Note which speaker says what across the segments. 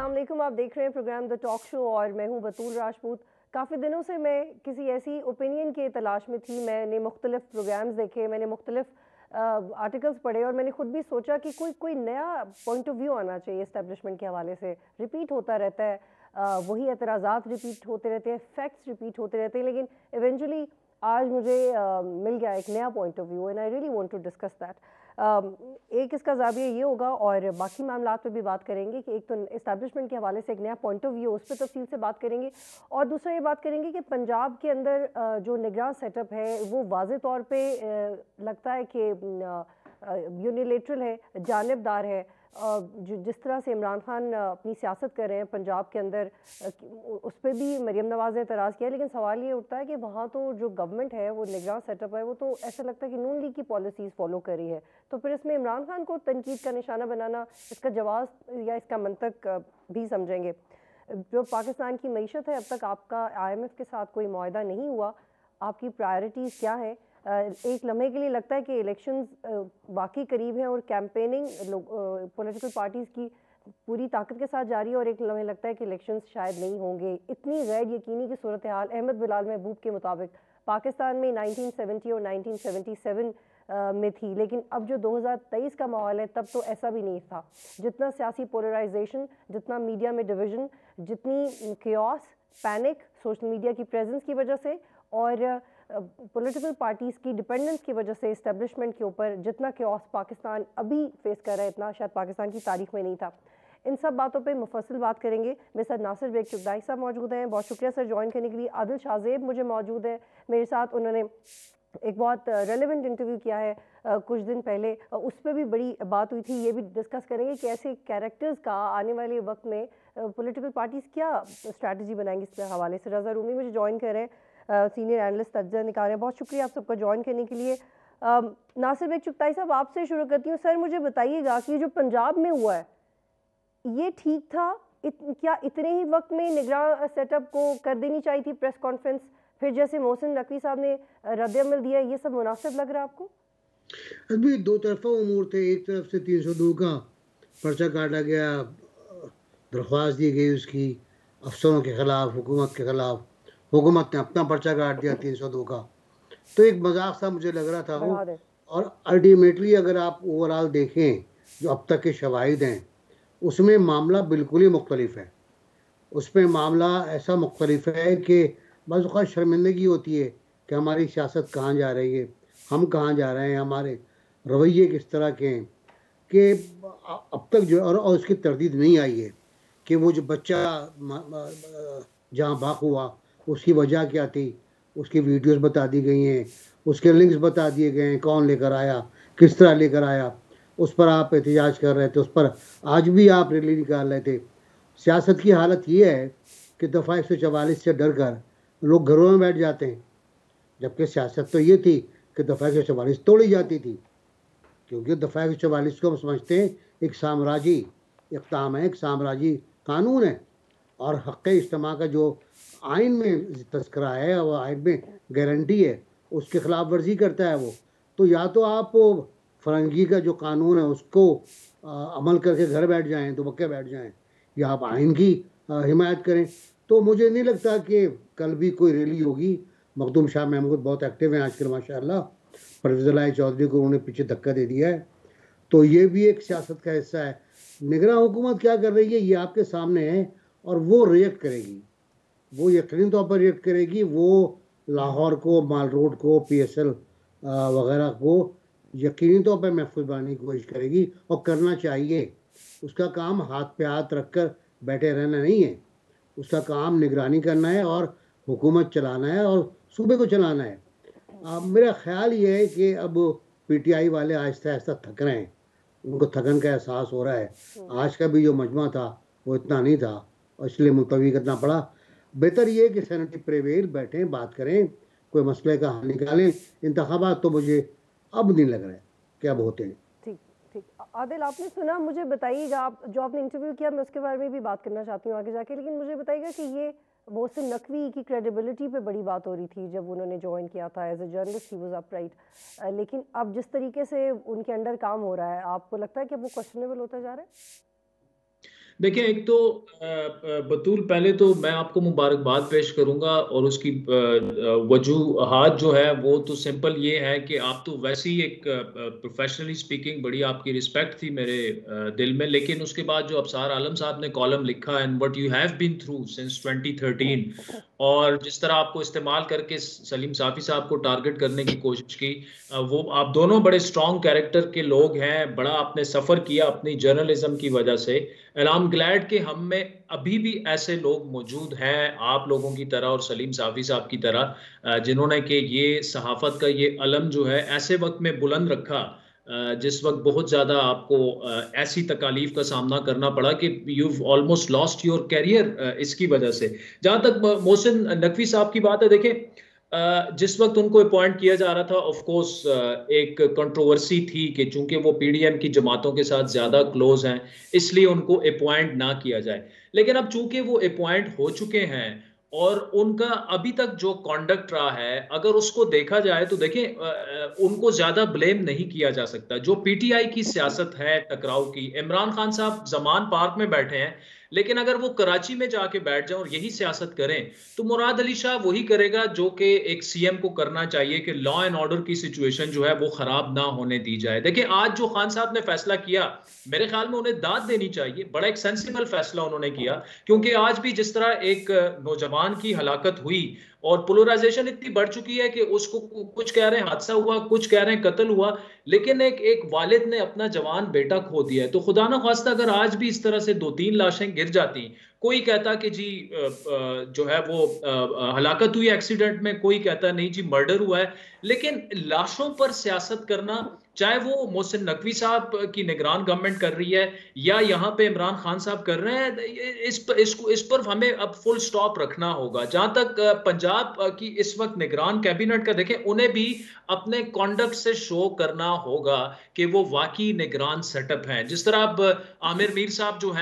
Speaker 1: अस्सलाम वालेकुम। आप देख रहे हैं प्रोग्राम द टॉक शो और मैं हूं बतूल राजपूत। काफ़ी दिनों से मैं किसी ऐसी ओपिनियन की तलाश में थी। मैंने मुख्तलिफ प्रोग्राम्स देखे, मैंने मुख्तलिफ आर्टिकल्स पढ़े और मैंने खुद भी सोचा कि कोई कोई नया पॉइंट ऑफ व्यू आना चाहिए इस्टेब्लिशमेंट के हवाले से। रिपीट होता रहता है, वही एतराज़ात रिपीट होते रहते हैं, फैक्ट्स रिपीट होते रहते हैं, लेकिन इवेंचुअली आज मुझे मिल गया एक नया point of view and I really want to discuss that. एक इसका ज़ाविया ये होगा और बाकी मामलात पे भी बात करेंगे कि एक तो इस्टेब्लिशमेंट के हवाले से एक नया पॉइंट ऑफ व्यू उस पर तफसील से बात करेंगे और दूसरा ये बात करेंगे कि पंजाब के अंदर जो निगरान सेटअप है वो वाज़े तौर पे लगता है कि यूनिलेटरल है, जानिबदार है। जिस तरह से इमरान खान अपनी सियासत कर रहे हैं पंजाब के अंदर, उस पर भी मरीम नवाज़ ने एतराज़ किया, लेकिन सवाल ये उठता है कि वहाँ तो जो गवर्नमेंट है, वो निगरान सेटअप है, वो तो ऐसा लगता है कि नून लीग की पॉलिसीज़ फॉलो कर रही है। तो फिर इसमें इमरान खान को तनकीद का निशाना बनाना, इसका जवाब या इसका मंतक भी समझेंगे। जो पाकिस्तान की मईशत है, अब तक आपका IMF के साथ कोई मुआहदा नहीं हुआ, आपकी प्रायोरिटीज़ क्या है? एक लम्हे के लिए लगता है कि इलेक्शंस बाकी करीब हैं और कैंपेनिंग पॉलिटिकल पार्टीज़ की पूरी ताकत के साथ जारी है और एक लम्हे लगता है कि इलेक्शंस शायद नहीं होंगे। इतनी गैर यकीनी की सूरत हाल अहमद बिलाल महबूब के मुताबिक पाकिस्तान में 1970 और 1977 में थी, लेकिन अब जो 2023 का माहौल है तब तो ऐसा भी नहीं था। जितना सियासी पोलराइजेशन, जितना मीडिया में डिवीज़न, जितनी केओस, पैनिक सोशल मीडिया की प्रेजेंस की वजह से और पॉलिटिकल पार्टीज़ की डिपेंडेंस की वजह से इस्टेब्लिशमेंट के ऊपर जितना केओस पाकिस्तान अभी फेस कर रहा है, इतना शायद पाकिस्तान की तारीख में नहीं था। इन सब बातों पे मुफस्सिल बात करेंगे। मेरे साथ नासिर बेग चुगदाई साहब मौजूद हैं, बहुत शुक्रिया सर ज्वाइन करने के लिए। आदिल शाहजेब मुझे मौजूद है मेरे साथ, उन्होंने एक बहुत रेलेवेंट इंटरव्यू किया है कुछ दिन पहले, उस पर भी बड़ी बात हुई थी। ये भी डिस्कस करेंगे कि ऐसे कैरेक्टर्स का आने वाले वक्त में पॉलिटिकल पार्टीज़ क्या स्ट्रैटेजी बनाएंगी इसके हवाले से। रज़ा रूमी मुझे ज्वाइन कर रहे हैं, सीनियर एनालिस्ट तज्ज़ा निकाल रहे हैं। बहुत शुक्रिया आप सबका ज्वाइन करने के लिए। नासिर बेग चुगताई साहब आपसे शुरू करती हूँ। सर मुझे बताइएगा कि जो पंजाब में हुआ है ये ठीक था? क्या इतने ही वक्त में निगरान सेटअप को कर देनी चाहिए थी प्रेस कॉन्फ्रेंस, फिर जैसे मोहसिन नकवी साहब ने रद्द-ए-अमल दिया, ये सब मुनासिब लग रहा है आपको?
Speaker 2: अभी दो तरफा उमूर थे। एक तरफ से 302 का पर्चा काटा गया, दरख्वास्त दी गई उसकी अफसरों के खिलाफ, हुकूमत के खिलाफ। हुकूमत ने अपना पर्चा काट दिया 302 का। तो एक मजाक सा मुझे लग रहा था वो।
Speaker 1: बढ़ा दें।
Speaker 2: और अल्टीमेटली अगर आप ओवरऑल देखें जो अब तक के शवाहिद हैं, उसमें मामला बिल्कुल ही मुख्तलिफ है। उसमें मामला ऐसा मुख्तलिफ है कि बस वक़्त शर्मिंदगी होती है कि हमारी सियासत कहाँ जा रही है, हम कहाँ जा रहे हैं, हमारे रवैये किस तरह के हैं। कि अब तक जो और उसकी तरदीद नहीं आई है कि वो जो बच्चा जहाँ बाक हुआ उसकी वजह क्या थी। उसकी वीडियोस बता दी गई हैं, उसके लिंक्स बता दिए गए हैं, कौन लेकर आया, किस तरह लेकर आया। उस पर आप एहतजाज कर रहे थे, उस पर आज भी आप रैली निकाल रहे थे। सियासत की हालत ये है कि दफ़ा 144 से डर कर लोग घरों में बैठ जाते हैं, जबकि सियासत तो ये थी कि दफ़ा 144 तोड़ी जाती थी। क्योंकि दफ़ा 144 को हम समझते हैं एक साम्राज्य इक़दाम है, एक साम्राज्य कानून है। और हक़ इज्तिमा का जो आइन में तस्करा है, वो आइन में गारंटी है, उसकी खिलाफ वर्जी करता है वो। तो या तो आप फरंगी का जो कानून है उसको अमल करके घर बैठ जाएं, दुबक्के बैठ जाएं, या आप आइन की हिमायत करें। तो मुझे नहीं लगता कि कल भी कोई रैली होगी। मखदूम शाह महमूद बहुत एक्टिव हैं आजकल माशाअल्लाह। परवेज़ इलाही चौधरी को उन्होंने पीछे धक्का दे दिया है। तो ये भी एक सियासत का हिस्सा है। निगरान हुकूमत क्या कर रही है ये आपके सामने है, और वो रिएक्ट करेगी। वो यकीनी तौर पर रिएक्ट करेगी। वो लाहौर को, माल रोड को, PSL वगैरह को यकीनी तौर पर महफूज बनाने की कोशिश करेगी, और करना चाहिए। उसका काम हाथ पे हाथ रख कर बैठे रहना नहीं है। उसका काम निगरानी करना है और हुकूमत चलाना है और सूबे को चलाना है। मेरा ख्याल ये है कि अब PTI वाले आहिस्ता आहिस्ता थक रहे हैं, उनको थकन का एहसास हो रहा है। आज का भी जो मजमा था वो इतना नहीं था, और इसलिए मुलतवी करना पड़ा। बेहतर ये है कि सेनेटिव प्रेवेल बैठें, बात करें, कोई मसले का हल निकालें। इंतखाबात तो मुझे अब नहीं लग रहा है कि अब होते हैं।
Speaker 1: ठीक ठीक। आदिल आपने सुना, मुझे बताइएगा, आप जो आपने इंटरव्यू किया मैं उसके बारे में भी बात करना चाहती हूँ आगे जाके, लेकिन मुझे बताइएगा कि ये मोहसिन नकवी की क्रेडिबिलिटी पे बड़ी बात हो रही थी जब उन्होंने ज्वाइन किया था as a journalist, he was upright, लेकिन अब जिस तरीके से उनके अंडर काम हो रहा है, आपको लगता है कि अब वो क्वेश्चनेबल होता जा रहा है?
Speaker 3: देखिए, एक तो बतूल, पहले तो मैं आपको मुबारकबाद पेश करूंगा, और उसकी वजूहात जो है वो तो सिंपल ये है कि आप तो वैसे ही एक प्रोफेशनली स्पीकिंग बड़ी आपकी रिस्पेक्ट थी मेरे दिल में, लेकिन उसके बाद जो अबसार आलम साहब ने कॉलम लिखा, and what you have been through since 2013, और जिस तरह आपको इस्तेमाल करके सलीम साफ़ी साहब को टारगेट करने की कोशिश की, वो आप दोनों बड़े स्ट्रॉन्ग कैरेक्टर के लोग हैं, बड़ा आपने सफ़र किया अपनी जर्नलिज्म की वजह से, एंड आई एम ग्लैड कि हम में अभी भी ऐसे लोग मौजूद हैं आप लोगों की तरह और सलीम साफ़ी साहब की तरह, जिन्होंने कि ये सहाफ़त का ये अलम जो है ऐसे वक्त में बुलंद रखा, जिस वक्त बहुत ज़्यादा आपको ऐसी तकालीफ का सामना करना पड़ा कि you almost lost your career इसकी वजह से। जहाँ तक मोहसिन नकवी साहब की बात है, देखें, जिस वक्त उनको अपॉइंट किया जा रहा था, ऑफ कोर्स एक कंट्रोवर्सी थी कि चूंकि वो पीडीएम की जमातों के साथ ज़्यादा क्लोज हैं, इसलिए उनको अपॉइंट ना किया जाए। लेकिन अब चूंकि वो अपॉइंट हो चुके हैं और उनका अभी तक जो कॉन्डक्ट रहा है, अगर उसको देखा जाए तो देखें, उनको ज्यादा ब्लेम नहीं किया जा सकता। जो पीटीआई की सियासत है टकराव की, इमरान खान साहब जमान पार्क में बैठे हैं, लेकिन अगर वो कराची में जाके बैठ जाएं और यही सियासत करें तो मुराद अली शाह वही करेगा जो कि एक सीएम को करना चाहिए, कि लॉ एंड ऑर्डर की सिचुएशन जो है वो खराब ना होने दी जाए। देखिए, आज जो खान साहब ने फैसला किया, मेरे ख्याल में उन्हें दाद देनी चाहिए, बड़ा एक सेंसिबल फैसला उन्होंने किया, क्योंकि आज भी जिस तरह एक नौजवान की हलाकत हुई और पोलराइजेशन इतनी बढ़ चुकी है कि उसको कुछ कह रहे हैं हादसा हुआ, कुछ कह रहे हैं कत्ल हुआ, लेकिन एक वालिद ने अपना जवान बेटा खो दिया है। तो खुदा ना खास्ता अगर आज भी इस तरह से 2-3 लाशें गिर जाती, कोई कहता कि जी जो है वो हलाकत हुई एक्सीडेंट में, कोई कहता नहीं जी मर्डर हुआ है, लेकिन लाशों पर सियासत करना, चाहे वो मोहसिन नकवी साहब की निगरान गवर्नमेंट कर रही है या यहाँ पे इमरान खान साहब कर रहे हैं, इस पर हमें अब फुल स्टॉप रखना होगा। जहां तक पंजाब की इस वक्त निगरान कैबिनेट का देखें, उन्हें भी अपने कॉन्डक्ट से शो करना होगा कि वो वाकई निगरान सेटअप हैं। जिस तरह अब आमिर मीर साहब जो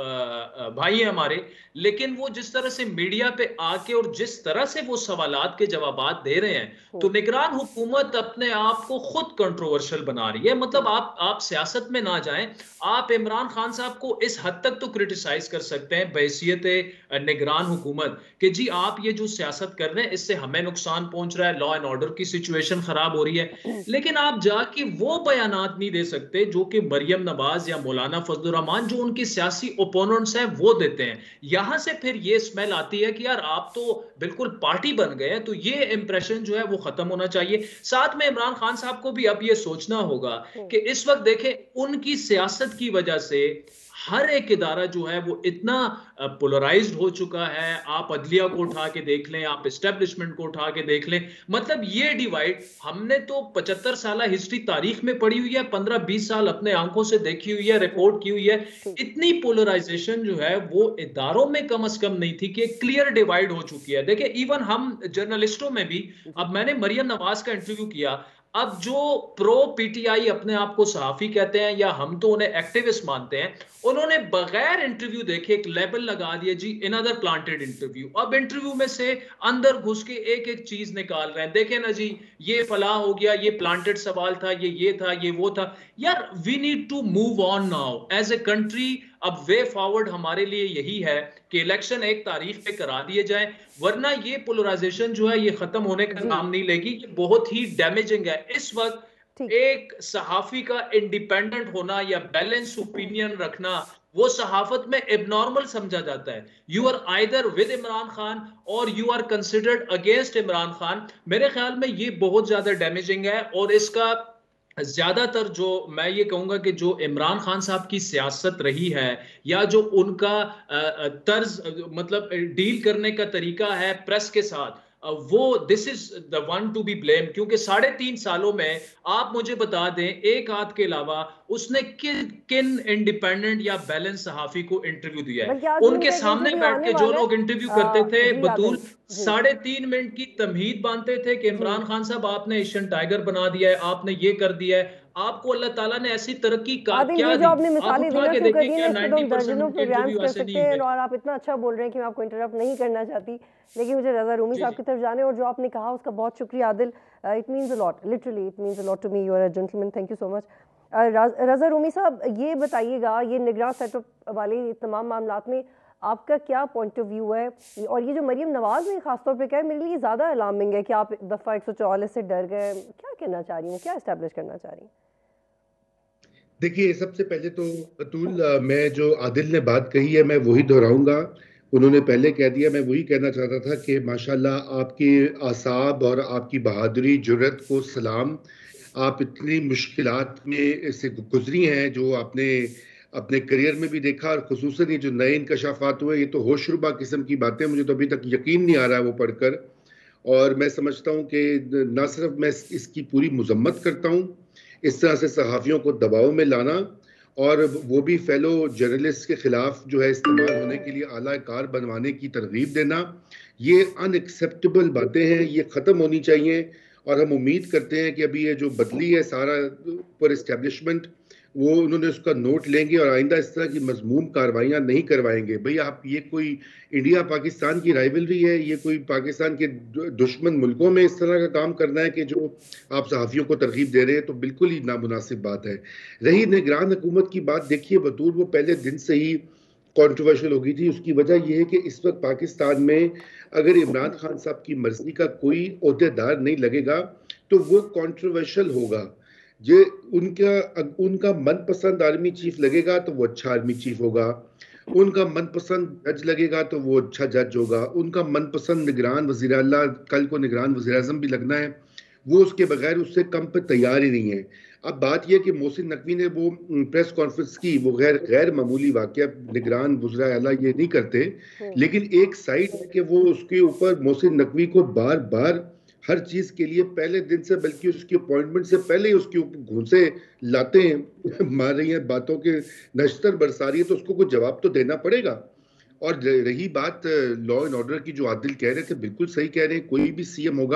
Speaker 3: हैं भाई हैं हमारे, लेकिन वो जिस तरह से मीडिया पे आके और जिस तरह से वो सवालात के जवाबात दे रहे हैं, तो निगरान हुकूमत अपने आप को खुद कंट्रोवर्शियल बना रही है। मतलब आप सियासत में ना जाएं, आप इमरान खान साहब को इस हद तक तो क्रिटिसाइज कर सकते हैं बहैसियत निगरान हुकूमत कि जी आप ये जो सियासत कर रहे हैं इससे हमें नुकसान पहुंच रहा है, लॉ एंड ऑर्डर की सिचुएशन खराब हो रही है, लेकिन आप जाके वो बयानात नहीं दे सकते जो कि मरियम नवाज या मौलाना फजलुर रहमान जो उनके सियासी ओपोनेंट्स हैं वो देते हैं। यहां से फिर ये स्मेल आती है कि यार आप तो बिल्कुल पार्टी बन गए हैं। तो ये इंप्रेशन जो है वो खत्म होना चाहिए। साथ में इमरान खान साहब को भी अब ये सोचना होगा कि इस वक्त देखें, उनकी सियासत की वजह से हर एक इदारा जो है वो इतना पोलराइज्ड हो चुका है। आप अदलिया को उठा के देख लें, आप एस्टेब्लिशमेंट को उठा के देख लें, मतलब ये डिवाइड हमने तो 75 साल हिस्ट्री तारीख में पढ़ी हुई है, 15-20 साल अपने आंखों से देखी हुई है, रिपोर्ट की हुई है। इतनी पोलराइजेशन जो है वो इदारों में कम से कम नहीं थी कि क्लियर डिवाइड हो चुकी है। देखिए, इवन हम जर्नलिस्टों में भी, अब मैंने मरियम नवाज का इंटरव्यू किया, अब जो प्रो पीटीआई अपने आप को सहाफी कहते हैं या हम तो उन्हें एक्टिविस्ट मानते हैं, उन्होंने बगैर इंटरव्यू देखे एक लेबल लगा दिया जी इनअदर प्लांटेड इंटरव्यू। अब इंटरव्यू में से अंदर घुस के एक एक चीज निकाल रहे हैं, देखें ना जी ये फला हो गया, ये प्लांटेड सवाल था, ये था, ये वो था। यार we need to move on now as a country. अब वे फॉरवर्ड हमारे लिए यही है कि इलेक्शन एक तारीख पे करा दिए जाए, वरना ये पोलराइजेशन जो है ये खत्म होने का नाम नहीं लेगी। ये बहुत ही डैमेजिंग है। इस वक्त एक सहाफी का इंडिपेंडेंट होना या बैलेंस ओपिनियन रखना वो सहाफत में एबनॉर्मल समझा जाता है। You are either with Imran Khan और you are considered against Imran Khan. मेरे ख्याल में ये बहुत ज्यादा डैमेजिंग है। और इसका ज्यादातर जो मैं ये कहूंगा कि जो इमरान खान साहब की सियासत रही है या जो उनका तर्ज मतलब डील करने का तरीका है प्रेस के साथ, वो this is the one to be blame. क्योंकि 3.5 सालों में आप मुझे बता दें एक आध के अलावा उसने किन इंडिपेंडेंट या बैलेंस सहाफी को इंटरव्यू दिया है? उनके सामने बैठ के जो लोग इंटरव्यू करते थे बतूल 3.5 मिनट की तमहीद बांधते थे कि इमरान खान साहब आपने एशियन टाइगर बना दिया है, आपने ये कर दिया है, आपको अल्लाह ताला ने ऐसी तरक्की क्या
Speaker 1: ये जो
Speaker 3: दी?
Speaker 1: आपने
Speaker 3: आप
Speaker 1: मिसालें दी
Speaker 3: उठा
Speaker 1: ना
Speaker 3: के
Speaker 1: शुक्र
Speaker 3: देखिए
Speaker 1: की,
Speaker 3: क्या
Speaker 1: मैं खुद
Speaker 3: 90%
Speaker 1: दर्जनों
Speaker 3: उनके
Speaker 1: प्रोग्राम्स
Speaker 3: इंटरव्यू
Speaker 1: कर
Speaker 3: ऐसे नहीं
Speaker 1: सकते हैं
Speaker 3: हुए।
Speaker 1: और आप इतना अच्छा बोल रहे हैं कि मैं आपको इंटरप्ट नहीं करना चाहती, लेकिन मुझे रज़ा रूमी
Speaker 3: जी
Speaker 1: साहब
Speaker 3: जी
Speaker 1: की तरफ जाने, और जो आपने कहा उसका बहुत शुक्रिया Adil. It means a lot, literally it means a lot to me, you are a gentleman, thank you so much. Raza Rumi साहब, ये बताइएगा, ये निगरान सेटअप वाले तमाम मामलात में आपका क्या पॉइंट ऑफ व्यू है? और ये जो मरीम नवाज ने खासतौर पर कहा है, मेरे लिए ज़्यादा अलार्मिंग है कि आप दफ़ा 144 से डर गए। क्या कहना चाह रही हूँ, क्या इस्टेब्लिश करना चाह रही हैं?
Speaker 4: देखिए, सबसे पहले तो अतुल, मैं जो आदिल ने बात कही है मैं वही दोहराऊंगा। उन्होंने पहले कह दिया, मैं वही कहना चाहता था कि माशाल्लाह आपके आसाब और आपकी बहादुरी, जुर्रत को सलाम। आप इतनी मुश्किलात में से गुजरी हैं जो आपने अपने करियर में भी देखा, और खुसूसन ये जो नए इंकशाफात हुए, ये तो होशरुबा किस्म की बातें, मुझे तो अभी तक यकीन नहीं आ रहा है वो पढ़कर। और मैं समझता हूँ कि न सिर्फ मैं इसकी पूरी मजम्मत करता हूँ, इस तरह से सहाफ़ियों को दबाव में लाना और वो भी फेलो जर्नलिस्ट के खिलाफ जो है इस्तेमाल होने के लिए आला कार बनवाने की तरगीब देना, ये अनएक्सेप्टेबल बातें हैं, ये ख़त्म होनी चाहिए। और हम उम्मीद करते हैं कि अभी ये जो बदली है सारा पर इस्टेब्लिशमेंट, वो उन्होंने उसका नोट लेंगे और आइंदा इस तरह की मजमूम कार्रवाइयाँ नहीं करवाएंगे। भाई, आप ये कोई इंडिया पाकिस्तान की राइवलरी है, ये कोई पाकिस्तान के दुश्मन मुल्कों में इस तरह का काम करना है कि जो आप सहाफ़ियों को तरगीब दे रहे हैं, तो बिल्कुल ही नामुनासिब बात है। रही निगरान हुकूमत की बात, देखिए बतूल वो पहले दिन से ही कंट्रोवर्शियल हो गई थी। उसकी वजह यह है कि इस वक्त पाकिस्तान में अगर इमरान खान साहब की मर्जी का कोई ओहदेदार नहीं लगेगा तो वो कंट्रोवर्शियल होगा। जे उनका उनका मनपसंद आर्मी चीफ लगेगा तो वो अच्छा आर्मी चीफ होगा, उनका मनपसंद जज लगेगा तो वो अच्छा जज होगा, उनका मनपसंद निगरान वज़ीर आला, कल को निगरान वज़ीर आज़म भी लगना है, वो उसके बगैर उससे कम पे तैयार ही नहीं है। अब बात यह कि मोहसिन नकवी ने वो प्रेस कॉन्फ्रेंस की, वो गैर मामूली वाकया, निगरान वज़ीर आला ये नहीं करते, लेकिन एक साइड है कि वो उसके ऊपर मोहसिन नकवी को बार बार हर चीज के लिए पहले दिन से, बल्कि उसकी अपॉइंटमेंट से पहले ही उसके ऊपर घूंसे लाते हैं, मार रही हैं, बातों के नश्तर बरसा रही है, तो उसको कुछ जवाब तो देना पड़ेगा। और रही बात लॉ एंड ऑर्डर की, जो आदिल कह रहे थे, बिल्कुल सही कह रहे हैं। कोई भी सीएम होगा,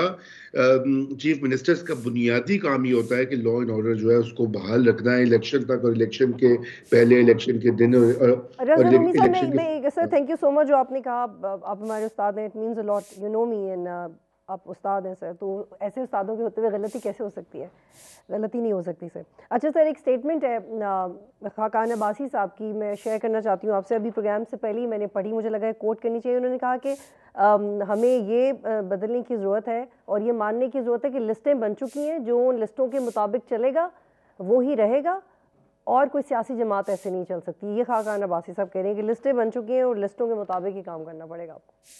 Speaker 4: चीफ मिनिस्टर्स का बुनियादी काम ही होता है कि लॉ एंड ऑर्डर जो है उसको बहाल रखना है इलेक्शन तक, और इलेक्शन के पहले, इलेक्शन के दिन,
Speaker 1: रज़ा रूमी साहब,
Speaker 4: इलेक्शन
Speaker 1: मैं sir thank you so much जो आपने कहा। आप हमारे उस्ताद हैं, it means a lot, you know me, and आप उस्ताद हैं सर, तो ऐसे उस्तादों के होते हुए गलती कैसे हो सकती है? गलती नहीं हो सकती सर। अच्छा सर, एक स्टेटमेंट है खाकान अब्बासी साहब की, मैं शेयर करना चाहती हूँ आपसे। अभी प्रोग्राम से पहले ही मैंने पढ़ी, मुझे लगा है कोट करनी चाहिए। उन्होंने कहा कि हमें ये बदलने की ज़रूरत है और ये मानने की ज़रूरत है कि लिस्टें बन चुकी हैं, जो उन लिस्टों के मुताबिक चलेगा वो ही रहेगा, और कोई सियासी जमात ऐसे नहीं चल सकती। ये खाकान अब्बासी साहब कह रहे हैं कि लिस्टें बन चुकी हैं और लिस्टों के मुताबिक ही काम करना पड़ेगा आपको।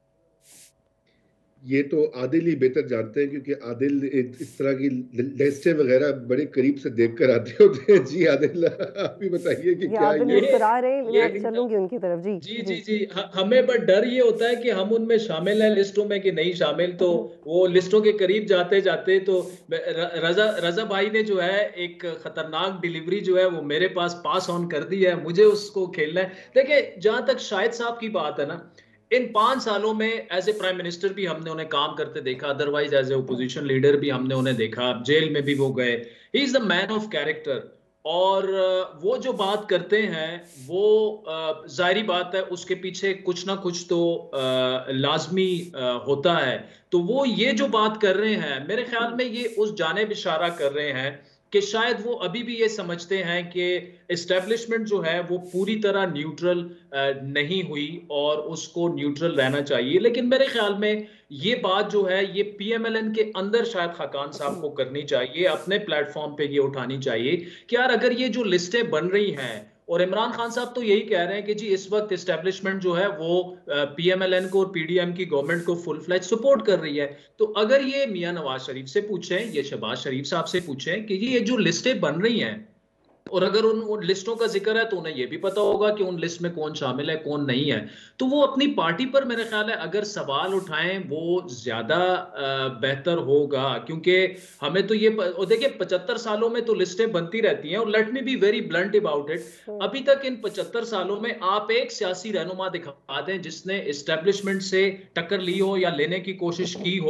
Speaker 4: ये तो आदिल ही बेहतर जानते हैं, क्योंकि आदिल इस तरह की लिस्टें वगैरह बड़े करीब से देखकर आते होते हैं। जी आदिल, आप भी बताइए कि क्या
Speaker 1: आदिल मुस्कुरा रहे हैं, मैं चलूंगी उनकी तरफ। जी
Speaker 3: जी जी जी, हमें बस डर ये होता है कि हम उनमें शामिल हैं लिस्टों में कि नहीं शामिल, तो वो लिस्टों के करीब जाते जाते तो रजा भाई ने जो है एक खतरनाक डिलीवरी जो है वो मेरे पास ऑन कर दी है, मुझे उसको खेलना है। देखिए, जहां तक शाहिद साहब की बात है ना, इन 5 सालों में एज ए प्राइम मिनिस्टर भी हमने उन्हें काम करते देखा, otherwise as a opposition leader भी हमने उन्हें देखा, जेल में भी वो गए। He is the man of character, और वो जो बात करते हैं वो जाहिर बात है उसके पीछे कुछ ना कुछ तो लाजमी होता है। तो वो ये जो बात कर रहे हैं, मेरे ख्याल में ये उस जानिब इशारा कर रहे हैं कि शायद वो अभी भी ये समझते हैं कि एस्टेब्लिशमेंट जो है वो पूरी तरह न्यूट्रल नहीं हुई और उसको न्यूट्रल रहना चाहिए। लेकिन मेरे ख्याल में ये बात जो है ये पीएमएलएन के अंदर शायद खाकान साहब को करनी चाहिए, अपने प्लेटफॉर्म पे ये उठानी चाहिए कि यार अगर ये जो लिस्टें बन रही हैं, और इमरान खान साहब तो यही कह रहे हैं कि जी इस वक्त एस्टेब्लिशमेंट जो है वो पीएमएलएन को और पीडीएम की गवर्नमेंट को फुल फ्लैज सपोर्ट कर रही है, तो अगर ये मियां नवाज शरीफ से पूछें, ये शहबाज शरीफ साहब से पूछें कि ये जो लिस्टें बन रही हैं, और अगर उन लिस्टों का जिक्र है तो उन्हें यह भी पता होगा कि उन लिस्ट में कौन शामिल है कौन नहीं है, तो वो अपनी पार्टी पर मेरे ख्याल है अगर सवाल उठाएं वो ज्यादा बेहतर होगा। क्योंकि हमें तो ये देखिए 75 सालों में तो लिस्टें बनती रहती हैं, और let me be very blunt about it, अभी तक इन 75 सालों में आप एक सियासी रहनुमा दिखा दें जिसने एस्टेब्लिशमेंट से टक्कर ली हो या लेने की कोशिश की हो,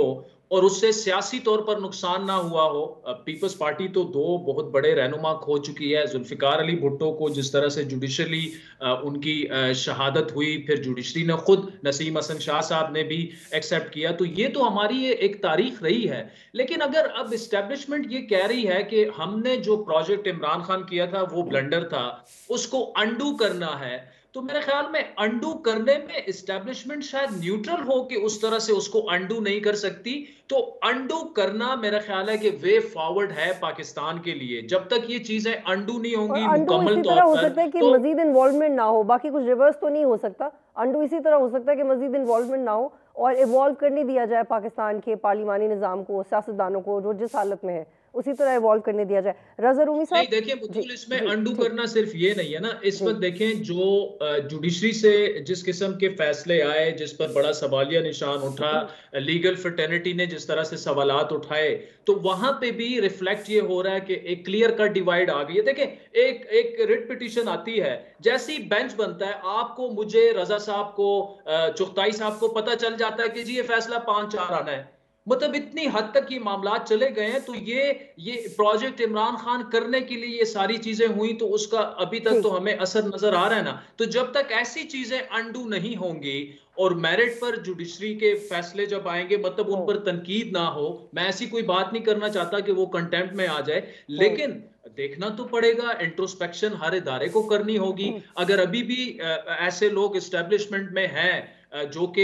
Speaker 3: और उससे सियासी तौर पर नुकसान ना हुआ हो। पीपल्स पार्टी तो दो बहुत बड़े रहनुमा खो चुकी है। जुल्फिकार अली भुट्टो को जिस तरह से जुडिशली उनकी शहादत हुई, फिर जुडिशरी ने खुद नसीम हसन शाह साहब ने भी एक्सेप्ट किया, तो ये तो हमारी एक तारीख रही है। लेकिन अगर अब इस्टेब्लिशमेंट ये कह रही है कि हमने जो प्रोजेक्ट इमरान खान किया था वो ब्लंडर था, उसको अंडू करना है, तो मेरे ख्याल में अंडू करने में इस्टेब्लिशमेंट शायद न्यूट्रल हो कि उस तरह से उसको अंडू नहीं कर सकती। तो अंडू करना मेरा ख्याल है कि वे फॉरवर्ड है पाकिस्तान के लिए। जब तक ये चीजें अंडू नहीं
Speaker 1: और
Speaker 3: होंगी
Speaker 1: अंडू
Speaker 3: मुकम्मल
Speaker 1: इसी
Speaker 3: तौर
Speaker 1: तरह हो
Speaker 3: पर,
Speaker 1: सकता है कि
Speaker 3: तो
Speaker 1: मजीद इन्वॉल्वमेंट ना हो, बाकी कुछ रिवर्स तो नहीं हो सकता। अंडू इसी तरह हो सकता है कि मजीद इन्वॉल्वमेंट ना हो और इवॉल्व करने दिया जाए पाकिस्तान के पार्लिमानी निज़ाम को, सियासतदानों को, जो जिस हालत में है उसी तरह इवॉल्व करने दिया जाए। रज़ा रूमी साहब,
Speaker 3: नहीं देखिए बतूल, इसमें अंडू
Speaker 1: ठीक
Speaker 3: करना सिर्फ ये नहीं है ना। इस
Speaker 1: जी
Speaker 3: वक्त देखें जो जुडिशरी से जिस किस्म के फैसले आए, जिस पर बड़ा सवालिया निशान उठा, लीगल फ्रेटर्निटी ने जिस तरह से सवालात उठाए, तो वहां पे भी रिफ्लेक्ट ये हो रहा है कि एक क्लियर कट डिवाइड आ गई है। देखें एक रिट पिटीशन आती है, जैसे ही बेंच बनता है, आपको, मुझे, रजा साहब को, चुगताई साहब को पता चल जाता है कि जी ये फैसला 5-4 आना है। मतलब इतनी हद तक ये मामला चले गए हैं। तो ये प्रोजेक्ट इमरान खान करने के लिए ये सारी चीजें हुई, तो उसका अभी तक तो
Speaker 1: ठीक
Speaker 3: हमें असर नजर आ रहा है ना। तो जब तक ऐसी चीजें अंडू नहीं होंगी और मेरिट पर जुडिशरी के फैसले जब आएंगे, मतलब उन पर तनकीद ना हो, मैं ऐसी कोई बात नहीं करना चाहता कि वो कंटेम्प्ट में आ जाए, लेकिन देखना तो पड़ेगा, इंट्रोस्पेक्शन हर इदारे को करनी होगी। अगर अभी भी ऐसे लोग एस्टेब्लिशमेंट में हैं जो कि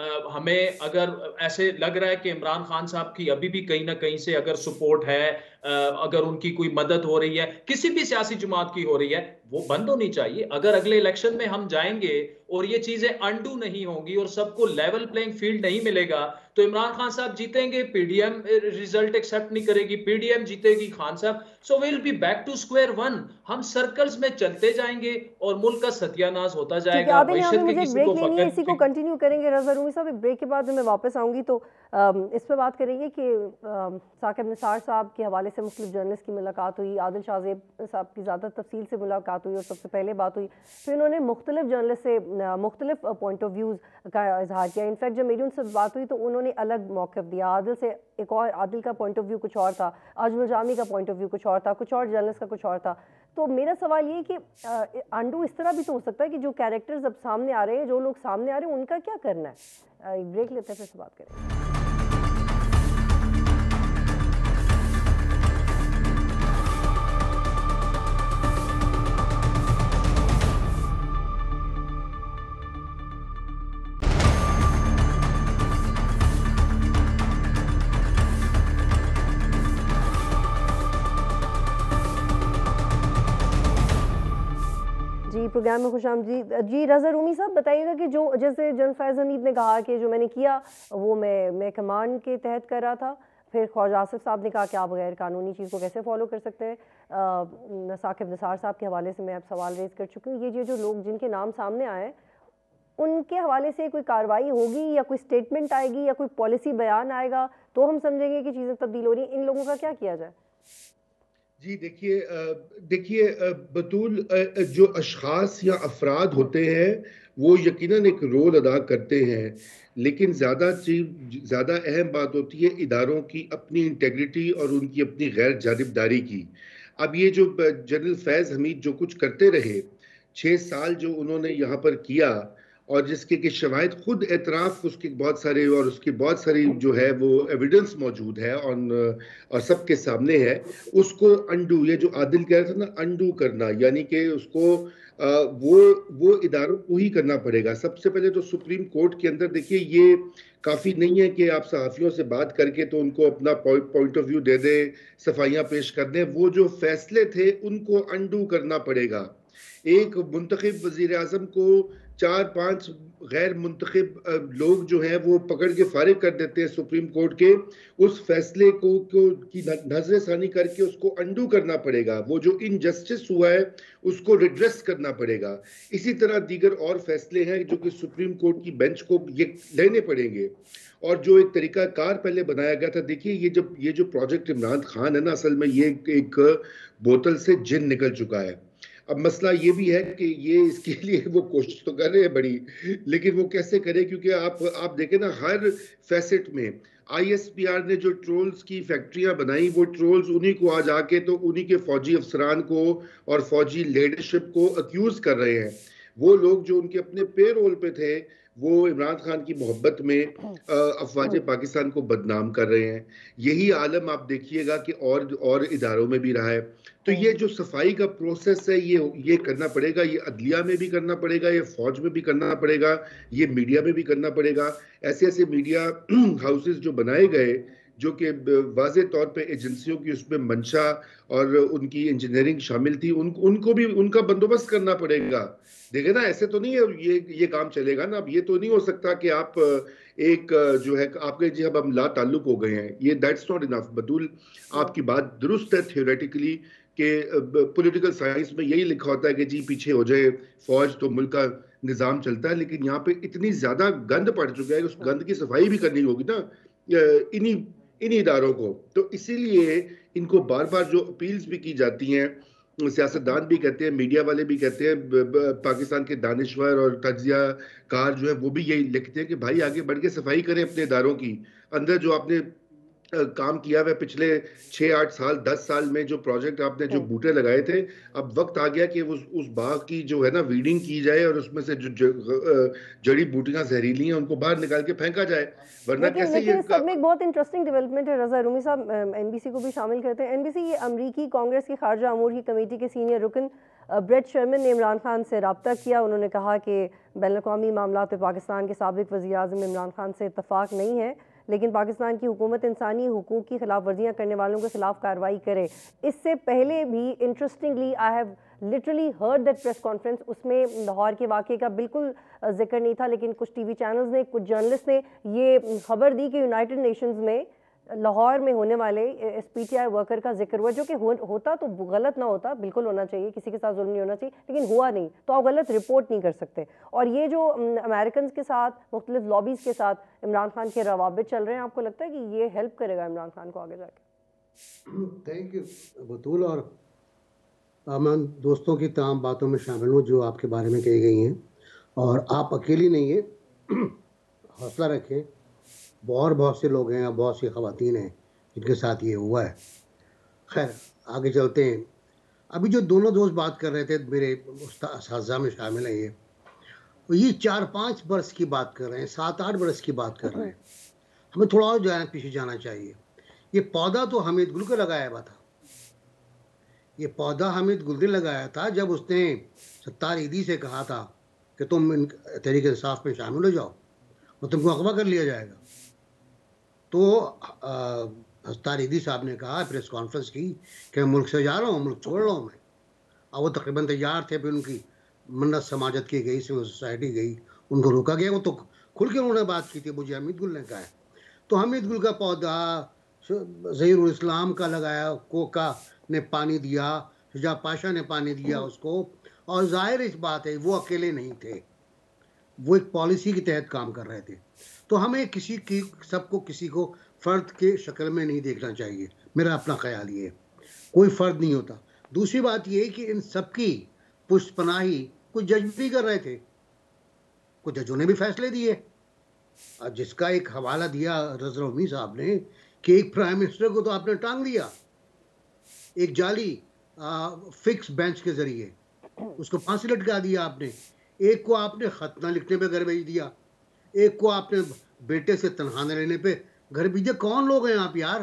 Speaker 3: हमें अगर ऐसे लग रहा है कि इमरान खान साहब की अभी भी कहीं ना कहीं से अगर सपोर्ट है, अगर उनकी कोई मदद हो रही है, किसी भी सियासी जमात की हो रही है, वो बंद होनी चाहिए। अगर अगले इलेक्शन में हम जाएंगे और ये चीजें अंडू नहीं होंगी और सबको लेवल प्लेइंग फील्ड नहीं मिलेगा, तो इमरान खान साहब जीतेंगे, पीडीएम रिजल्ट एक्सेप्ट नहीं करेगी, पीडीएम जीतेगी, खान साहब, so will be back to square one. हम सर्कल्स में चलते जाएंगे और मुल्क का सत्यानाश होता जाएगा।
Speaker 1: आदिल, यहाँ पे मुझे एक ब्रेक लेनी है, इसी को कंटिन्यू करेंगे। रज़ा रूमी साहब, एक ब्रेक के बाद मैं वापस आऊँगी तो इस पर बात करेंगे कि साकिब निसार साहब के हवाले से मुख्तलिफ जर्नलिस्ट की मुलाकात हुई, आदिल शाहज़ेब साहब की ज़्यादा तफसील से मुलाकात हुई और सबसे पहले बात हुई, फिर उन्होंने मुख्तलिफ जर्नलिस्ट से मुख्तलिफ पॉइंट ऑफ व्यूज़ का इजहार किया। इनफैक्ट जब मेरी उनसे बात हुई तो उन्होंने अलग मौक़िफ़ दिया। आदिल से एक और, आदिल का पॉइंट ऑफ व्यू कुछ और था, अजमल जामी का पॉइंट ऑफ व्यू कुछ और था, कुछ और जर्नलिस्ट का कुछ और था। तो मेरा सवाल ये कि अंडू इस तरह भी तो हो सकता है कि जो कैरेक्टर्स अब सामने आ रहे हैं, जो लोग सामने आ रहे हैं, उनका क्या करना है। एक ब्रेक लेते हैं, फिर से बात करेंगे। प्रोग्राम में खुशामदीद जी। रज़ा रूमी साहब, बताइएगा कि जो जैसे जनरल फैज़ हमीद ने कहा कि जो मैंने किया वो मैं कमान के तहत कर रहा था, फिर ख्वाजा आसिफ साहब ने कहा कि आप गैर कानूनी चीज़ को कैसे फॉलो कर सकते हैं। साकिब निसार साहब के हवाले से मैं अब सवाल रेज़ कर चुकी हूँ। ये जो लोग जिनके नाम सामने आए हैं, उनके हवाले से कोई कार्रवाई होगी या कोई स्टेटमेंट आएगी या कोई पॉलिसी बयान आएगा तो हम समझेंगे कि चीज़ें तब्दील हो रही हैं। इन लोगों का क्या किया जाए?
Speaker 4: जी देखिए बतूल, जो अशखास या अफराद होते हैं वो यकीनन एक रोल अदा करते हैं, लेकिन ज़्यादा अहम बात होती है इदारों की अपनी इंटेग्रिटी और उनकी अपनी गैर जानिबदारी की। अब ये जो जनरल फैज़ हमीद जो कुछ करते रहे 6 साल जो उन्होंने यहाँ पर किया, और जिसके कि शवाहिद खुद एतराफ़ उसके बहुत सारे और उसकी बहुत सारी जो है वो एविडेंस मौजूद है और सबके सामने है, उसको अंडू, ये जो आदिल कह रहा था ना, अंडू करना, यानी कि उसको वो इदारों को ही करना पड़ेगा। सबसे पहले तो सुप्रीम कोर्ट के अंदर देखिए, ये काफ़ी नहीं है कि आप सहाफ़ियों से बात करके तो उनको अपना पॉइंट ऑफ व्यू दे दें, सफाइयाँ पेश कर दें। वो जो फैसले थे उनको अंडू करना पड़ेगा। एक मुंतखब वज़ीर आज़म को 4-5 गैर मुंतखब लोग जो हैं वो पकड़ के फारिग कर देते हैं सुप्रीम कोर्ट के, उस फैसले को की नजरसानी करके उसको अंडू करना पड़ेगा। वो जो इनजस्टिस हुआ है उसको रिड्रेस करना पड़ेगा। इसी तरह दीगर और फैसले हैं जो कि सुप्रीम कोर्ट की बेंच को ये लेने पड़ेंगे। और जो एक तरीका कार पहले बनाया गया था, देखिए ये जो प्रोजेक्ट इमरान खान है ना, असल में ये एक बोतल से जिन निकल चुका है। अब मसला ये भी है कि ये इसके लिए वो कोशिश तो कर रहे हैं बड़ी, लेकिन वो कैसे करें, क्योंकि आप देखें ना, हर फैसेट में ISPR ने जो ट्रोल्स की फैक्ट्रियां बनाई, वो ट्रोल्स उन्हीं को आज आके तो उन्हीं के फौजी अफसरान को और फौजी लीडरशिप को अक्यूज कर रहे हैं। वो लोग जो उनके अपने पे रोल पे थे, वो इमरान खान की मोहब्बत में अफवाज पाकिस्तान को बदनाम कर रहे हैं। यही आलम आप देखिएगा कि और इदारों में भी रहा है। तो ये जो सफाई का प्रोसेस है, ये करना पड़ेगा, ये अदलिया में भी करना पड़ेगा, ये फौज में भी करना पड़ेगा, ये मीडिया में भी करना पड़ेगा। ऐसे ऐसे मीडिया हाउसेस जो बनाए गए, जो कि वाज़े तौर पे एजेंसियों की उसमें मंशा और उनकी इंजीनियरिंग शामिल थी, उनको भी उनका बंदोबस्त करना पड़ेगा। देखे ना, ऐसे तो नहीं है ये काम चलेगा ना। अब ये तो नहीं हो सकता कि आप एक जो है आपके जी, अब हम ला ताल्लुक हो गए हैं, ये दैट्स नॉट इनफ। बतूल, आपकी बात दुरुस्त है थियोरेटिकली कि पॉलिटिकल साइंस में यही लिखा होता है कि जी पीछे हो जाए फौज तो मुल्क का निज़ाम चलता है, लेकिन यहाँ पे इतनी ज्यादा गंद पड़ चुका है, उस गंद की सफाई भी करनी होगी ना इन्हीं इदारों को। तो इसीलिए इनको बार बार जो अपील्स भी की जाती हैं, सियासतदान भी कहते हैं, मीडिया वाले भी कहते हैं, पाकिस्तान के दानिश्वर और तज्जिया कार जो है वो भी यही लिखते हैं कि भाई आगे बढ़ के सफाई करें अपने इदारों की। अंदर जो आपने काम किया हुआ पिछले 6-8 साल 10 साल में, जो प्रोजेक्ट आपने जो बूटे लगाए थे, अब वक्त आ गया कि उस बाग की जो है ना वीडिंग की जाए और उसमें से जो जड़ी बूटियां जहरीली हैं उनको बाहर निकाल के फेंका जाए, वरना कैसे ये
Speaker 1: सब में एक बहुत इंटरेस्टिंग डेवलपमेंट है। रजा रूमी साहब NBC को भी शामिल करते हैं। NBC, ये अमरीकी कांग्रेस की खारजा अमूर की कमेटी के सीनियर रुकन ब्रेट शर्मन ने इमरान खान से रब्ता किया। उन्होंने कहा कि बैनुल-अक़वामी मामलात में पाकिस्तान के साबिक वज़ीर-ए-आज़म इमरान खान से इत्तफाक नहीं है, लेकिन पाकिस्तान की हुकूमत इंसानी हुकूक की खिलाफ वर्जियाँ करने वालों के खिलाफ कार्रवाई करे। इससे पहले भी interestingly I have literally heard that press conference, उसमें लाहौर के वाक़े का बिल्कुल जिक्र नहीं था, लेकिन कुछ TV चैनल्स ने, कुछ जर्नलिस्ट ने ये खबर दी कि यूनाइटेड नेशंस में लाहौर में होने वाले SPTI वर्कर का जिक्र हुआ, जो कि होता तो गलत ना होता, बिल्कुल होना चाहिए, किसी के साथ जुल्म नहीं होना चाहिए, लेकिन हुआ नहीं, तो आप गलत रिपोर्ट नहीं कर सकते। और ये जो अमेरिकन के साथ, मुख्तलिफ लॉबीज़ के साथ इमरान खान के रवाबित चल रहे हैं, आपको लगता है कि ये हेल्प करेगा इमरान खान को आगे जाके?
Speaker 2: थैंक यू बतूल, और मैं दोस्तों की तमाम बातों में शामिल हूँ जो आपके बारे में कही गई हैं, और आप अकेली नहीं हैं, हौसला रखें। बहुत से लोग हैं, बहुत सी ख़वातीन हैं जिनके साथ ये हुआ है। खैर आगे चलते हैं। अभी जो दोनों दोस्त बात कर रहे थे, मेरे उस्ताद में शामिल है, ये 4-5 बरस की बात कर रहे हैं, 7-8 बरस की बात कर रहे हैं। हमें थोड़ा और पीछे जाना चाहिए। ये पौधा तो हमीद गुल को लगाया हुआ था। ये पौधा हमीद गुल ने लगाया था जब उसने सत्तार ईदी से कहा था कि तुम तहरीक इंसाफ में शामिल हो जाओ और तुमको अगवा कर लिया जाएगा। तो सत्तार ईदी साहब ने कहा प्रेस कॉन्फ्रेंस की कि मैं मुल्क से जा रहा हूँ, मुल्क छोड़ रहा हूँ मैं। और वो तकरीबन तैयार थे, फिर उनकी मन्नत समाजत की गई, सिविल सोसाइटी गई, उनको रोका गया। वो तो खुल के उन्होंने बात की थी, मुझे हमीद गुल ने कहा है। तो हमीद गुल का पौधा ज़हीरुल इस्लाम का लगाया, कोका ने पानी दिया, शुजा पाशा ने पानी दिया उसको। और जाहिर इस बात है वो अकेले नहीं थे, वो एक पॉलिसी के तहत काम कर रहे थे। तो हमें सबको किसी को फ़र्द के शक्ल में नहीं देखना चाहिए, मेरा अपना ख्याल ये है, कोई फ़र्द नहीं होता। दूसरी बात ये है कि इन सबकी पुष्पनाही कुछ जज भी कर रहे थे, कुछ जजों ने भी फैसले दिए, जिसका एक हवाला दिया रज़ा रूमी साहब ने कि एक प्राइम मिनिस्टर को तो आपने टांग दिया एक जाली फिक्स बेंच के जरिए, उसको फांसी लटका दिया आपने। एक को आपने खत ना लिखने पे घर भेज दिया, एक को आपने बेटे से तनख्वाह लेने पे घर भेजे। कौन लोग हैं आप यार?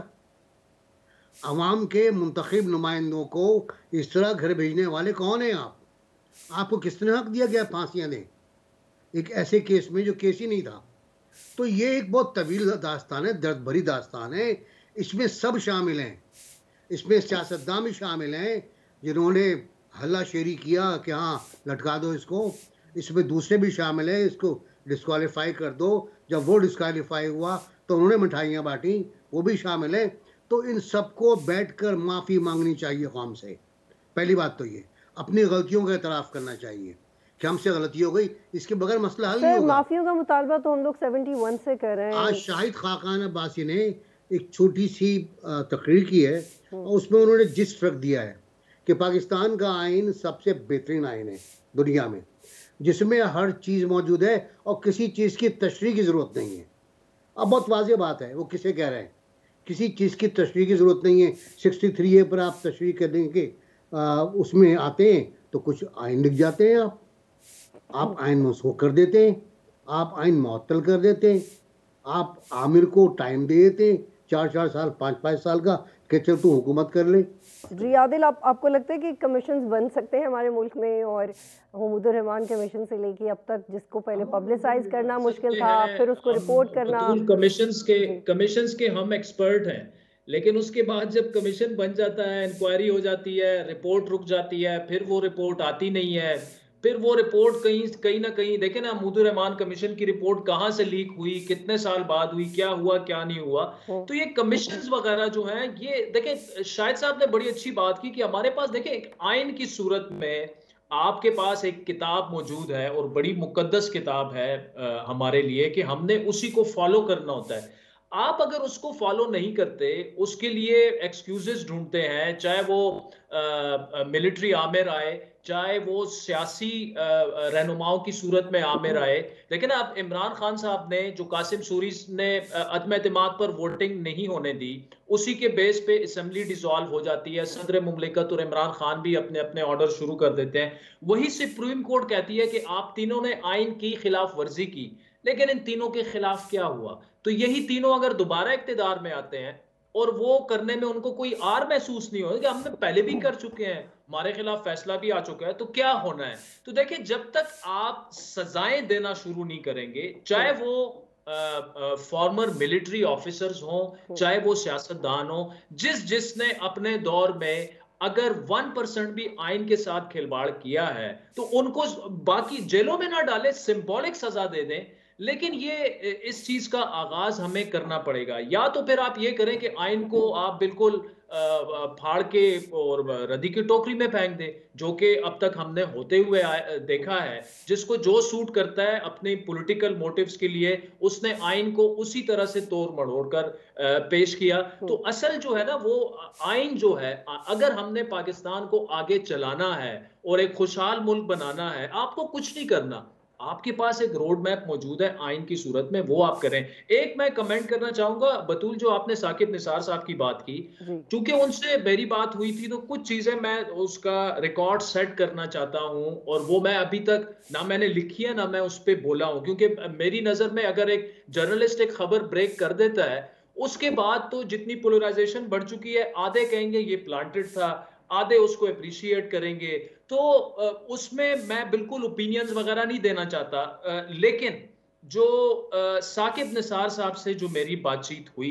Speaker 2: अवाम के मुंतखब नुमाइंदों को इस तरह घर भेजने वाले कौन हैं आप? आपको किसने हक दिया गया फांसियाँ दें एक ऐसे केस में जो केस ही नहीं था? तो ये एक बहुत तवील दास्तान है, दर्द भरी दास्तान है। इसमें सब शामिल हैं, इसमें सियासतदान भी शामिल हैं जिन्होंने हल्ला शेरी किया कि हाँ लटका दो इसको। इसमें दूसरे भी शामिल हैं, इसको डिस्क्वालीफाई कर दो। जब वो डिस्क्वालीफाई हुआ तो उन्होंने मिठाइयाँ बांटी, वो भी शामिल है। तो इन सबको बैठकर माफ़ी मांगनी चाहिए कौम से। पहली बात तो ये, अपनी गलतियों का एतराफ़ करना चाहिए कि हमसे गलती हो गई, इसके बगैर मसला हल नहीं होगा।
Speaker 1: माफियों का मुतालबा तो हम लोग 71 से कर रहे हैं।
Speaker 2: आज शाहिद खाकान अब्बासी ने एक छोटी सी तकरीर की है और उसमें उन्होंने जिस फर्क दिया है कि पाकिस्तान का आइन सबसे बेहतरीन आइन है दुनिया में, जिसमें हर चीज़ मौजूद है और किसी चीज़ की तशरीह की ज़रूरत नहीं है। अब बहुत वाज़ेह बात है वो किसे कह रहे हैं, किसी चीज़ की तशरीह की ज़रूरत नहीं है। 63A पर आप तशरीह कर देंगे, उसमें आते हैं तो कुछ आइन लिख जाते हैं, आप आइन मनसूख कर देते हैं, आप आइन मुअत्तल कर देते हैं, आप आमिर को टाइम दे देते हैं 4-4 साल 5-5 साल का कि चल तू हुकूमत कर ले।
Speaker 1: जी आदिल, आपको लगता है कि कमीशंस बन सकते हैं हमारे मुल्क में, और महमूदुर रहमान कमीशन से लेके अब तक जिसको पहले पब्लिसाइज करना मुश्किल था, फिर उसको रिपोर्ट करना।
Speaker 3: कमीशंस के हम एक्सपर्ट हैं, लेकिन उसके बाद जब कमीशन बन जाता है, इंक्वायरी हो जाती है, रिपोर्ट रुक जाती है, फिर वो रिपोर्ट आती नहीं है, फिर वो रिपोर्ट कहीं ना कहीं देखे ना, महमूदुर रहमान कमीशन की रिपोर्ट कहाँ से लीक हुई, कितने साल बाद हुई, क्या हुआ क्या नहीं हुआ। तो ये कमीशंस वगैरह जो हैं, ये देखें शाहिद साहब ने बड़ी अच्छी बात की कि हमारे पास देखें एक आइन की सूरत में आपके पास एक किताब मौजूद है और बड़ी मुकद्दस किताब है हमारे लिए, कि हमने उसी को फॉलो करना होता है। आप अगर उसको फॉलो नहीं करते, उसके लिए एक्सक्यूजेस ढूंढते हैं, चाहे वो मिलिट्री आमिर आए, चाहे वो सियासी रहनुमाओं की सूरत में आमिर आए। लेकिन आप इमरान खान साहब ने जो कासिम सूरी ने अदम एतमाद पर वोटिंग नहीं होने दी, उसी के बेस पे असेंबली डिसॉल्व हो जाती है, सदर मुमलिकत और इमरान खान भी अपने अपने ऑर्डर शुरू कर देते हैं। वही सुप्रीम कोर्ट कहती है कि आप तीनों ने आइन की खिलाफ वर्जी की, लेकिन इन तीनों के खिलाफ क्या हुआ? तो यही तीनों अगर दोबारा इक्तिदार में आते हैं और वो करने में उनको कोई आर महसूस नहीं होगा कि हमने पहले भी कर चुके हैं, हमारे खिलाफ फैसला भी आ चुका है, तो क्या होना है? तो देखिए, जब तक आप सजाएं देना शुरू नहीं करेंगे, चाहे वो फॉर्मर मिलिट्री ऑफिसर्स हों, चाहे वो सियासतदान हो, जिसने अपने दौर में अगर 1% भी आइन के साथ खिलवाड़ किया है तो उनको बाकी जेलों में ना डाले, सिंबॉलिक सजा दे दें। लेकिन ये इस चीज का आगाज हमें करना पड़ेगा। या तो फिर आप ये करें कि आइन को आप बिल्कुल फाड़ के और रद्दी की टोकरी में फेंक दें, जो कि अब तक हमने होते हुए देखा है। जिसको जो सूट करता है अपने पॉलिटिकल मोटिव्स के लिए, उसने आइन को उसी तरह से तोड़ मड़ोड़ कर पेश किया। तो असल जो है ना, वो आइन जो है, अगर हमने पाकिस्तान को आगे चलाना है और एक खुशहाल मुल्क बनाना है, आपको कुछ नहीं करना, आपके पास एक रोड मैप मौजूद है आइन की सूरत में, वो आप करें। एक मैं कमेंट करना चाहूंगा बतूल, जो आपने साकिब निसार साहब की बात की, क्योंकि उनसे मेरी बात हुई थी, तो कुछ चीजें मैं उसका रिकॉर्ड सेट करना चाहता हूं, और वो मैं अभी तक ना मैंने लिखी है ना मैं उस पर बोला हूं, क्योंकि मेरी नजर में अगर एक जर्नलिस्ट एक खबर ब्रेक कर देता है, उसके बाद तो जितनी पोलराइजेशन बढ़ चुकी है, आधे कहेंगे ये प्लांटेड था, आधे उसको अप्रिशिएट करेंगे। तो उसमें मैं बिल्कुल ओपिनियंस वगैरह नहीं देना चाहता, लेकिन जो साकिब निसार साहब से जो मेरी बातचीत हुई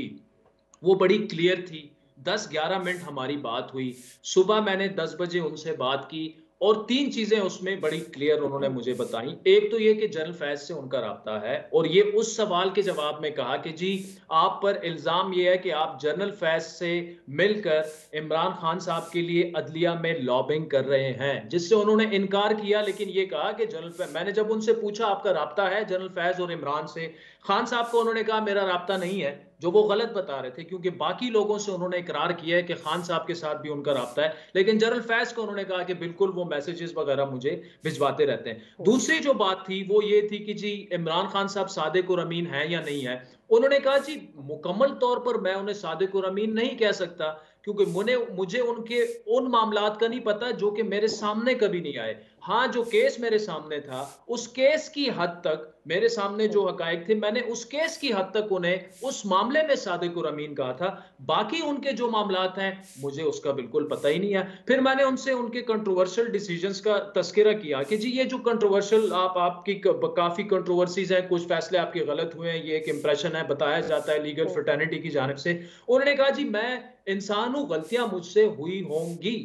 Speaker 3: वो बड़ी क्लियर थी। 10-11 मिनट हमारी बात हुई, सुबह मैंने 10 बजे उनसे बात की, और 3 चीजें उसमें बड़ी क्लियर उन्होंने मुझे बताई। एक तो ये कि जनरल फैज से उनका राब्ता है, और ये उस सवाल के जवाब में कहा कि जी आप पर इल्जाम ये है कि आप जनरल फैज से मिलकर इमरान खान साहब के लिए अदलिया में लॉबिंग कर रहे हैं, जिससे उन्होंने इनकार किया। लेकिन ये कहा कि जनरल फैज, मैंने जब उनसे पूछा आपका राब्ता है जनरल फैज और इमरान से, खान साहब को उन्होंने कहा मेरा राब्ता नहीं है, जो वो गलत बता रहे थे, क्योंकि बाकी लोगों से उन्होंने इकरार किया है कि खान साहब के साथ भी उनका राब्ता है। लेकिन जनरल फैज को उन्होंने कहा कि बिल्कुल वो मैसेजेस वगैरह मुझे भिजवाते रहते हैं। दूसरी जो बात थी वो ये थी कि जी इमरान खान साहब सादिक और अमीन है या नहीं है। उन्होंने कहा जी मुकम्मल तौर पर मैं उन्हें सादिक और अमीन नहीं कह सकता, क्योंकि मुझे उनके उन मामलात का नहीं पता जो कि मेरे सामने कभी नहीं आए। हाँ, जो केस मेरे सामने था, उस केस की हद तक मेरे सामने जो हकायक थे, मैंने उस केस की हद तक उन्हें उस मामले में सादिक और अमीन कहा था। बाकी उनके जो मामलात हैं मुझे उसका बिल्कुल पता ही नहीं है। फिर मैंने उनसे उनके कंट्रोवर्शियल डिसीजंस का तस्करा किया कि जी ये जो कंट्रोवर्शियल आपकी काफी कंट्रोवर्सीज हैं, कुछ फैसले आपके गलत हुए हैं, ये एक इंप्रेशन है, बताया जाता है लीगल फ्रेटर्निटी की जानिब से। उन्होंने कहा जी मैं इंसान हूं, गलतियां मुझसे हुई होंगी।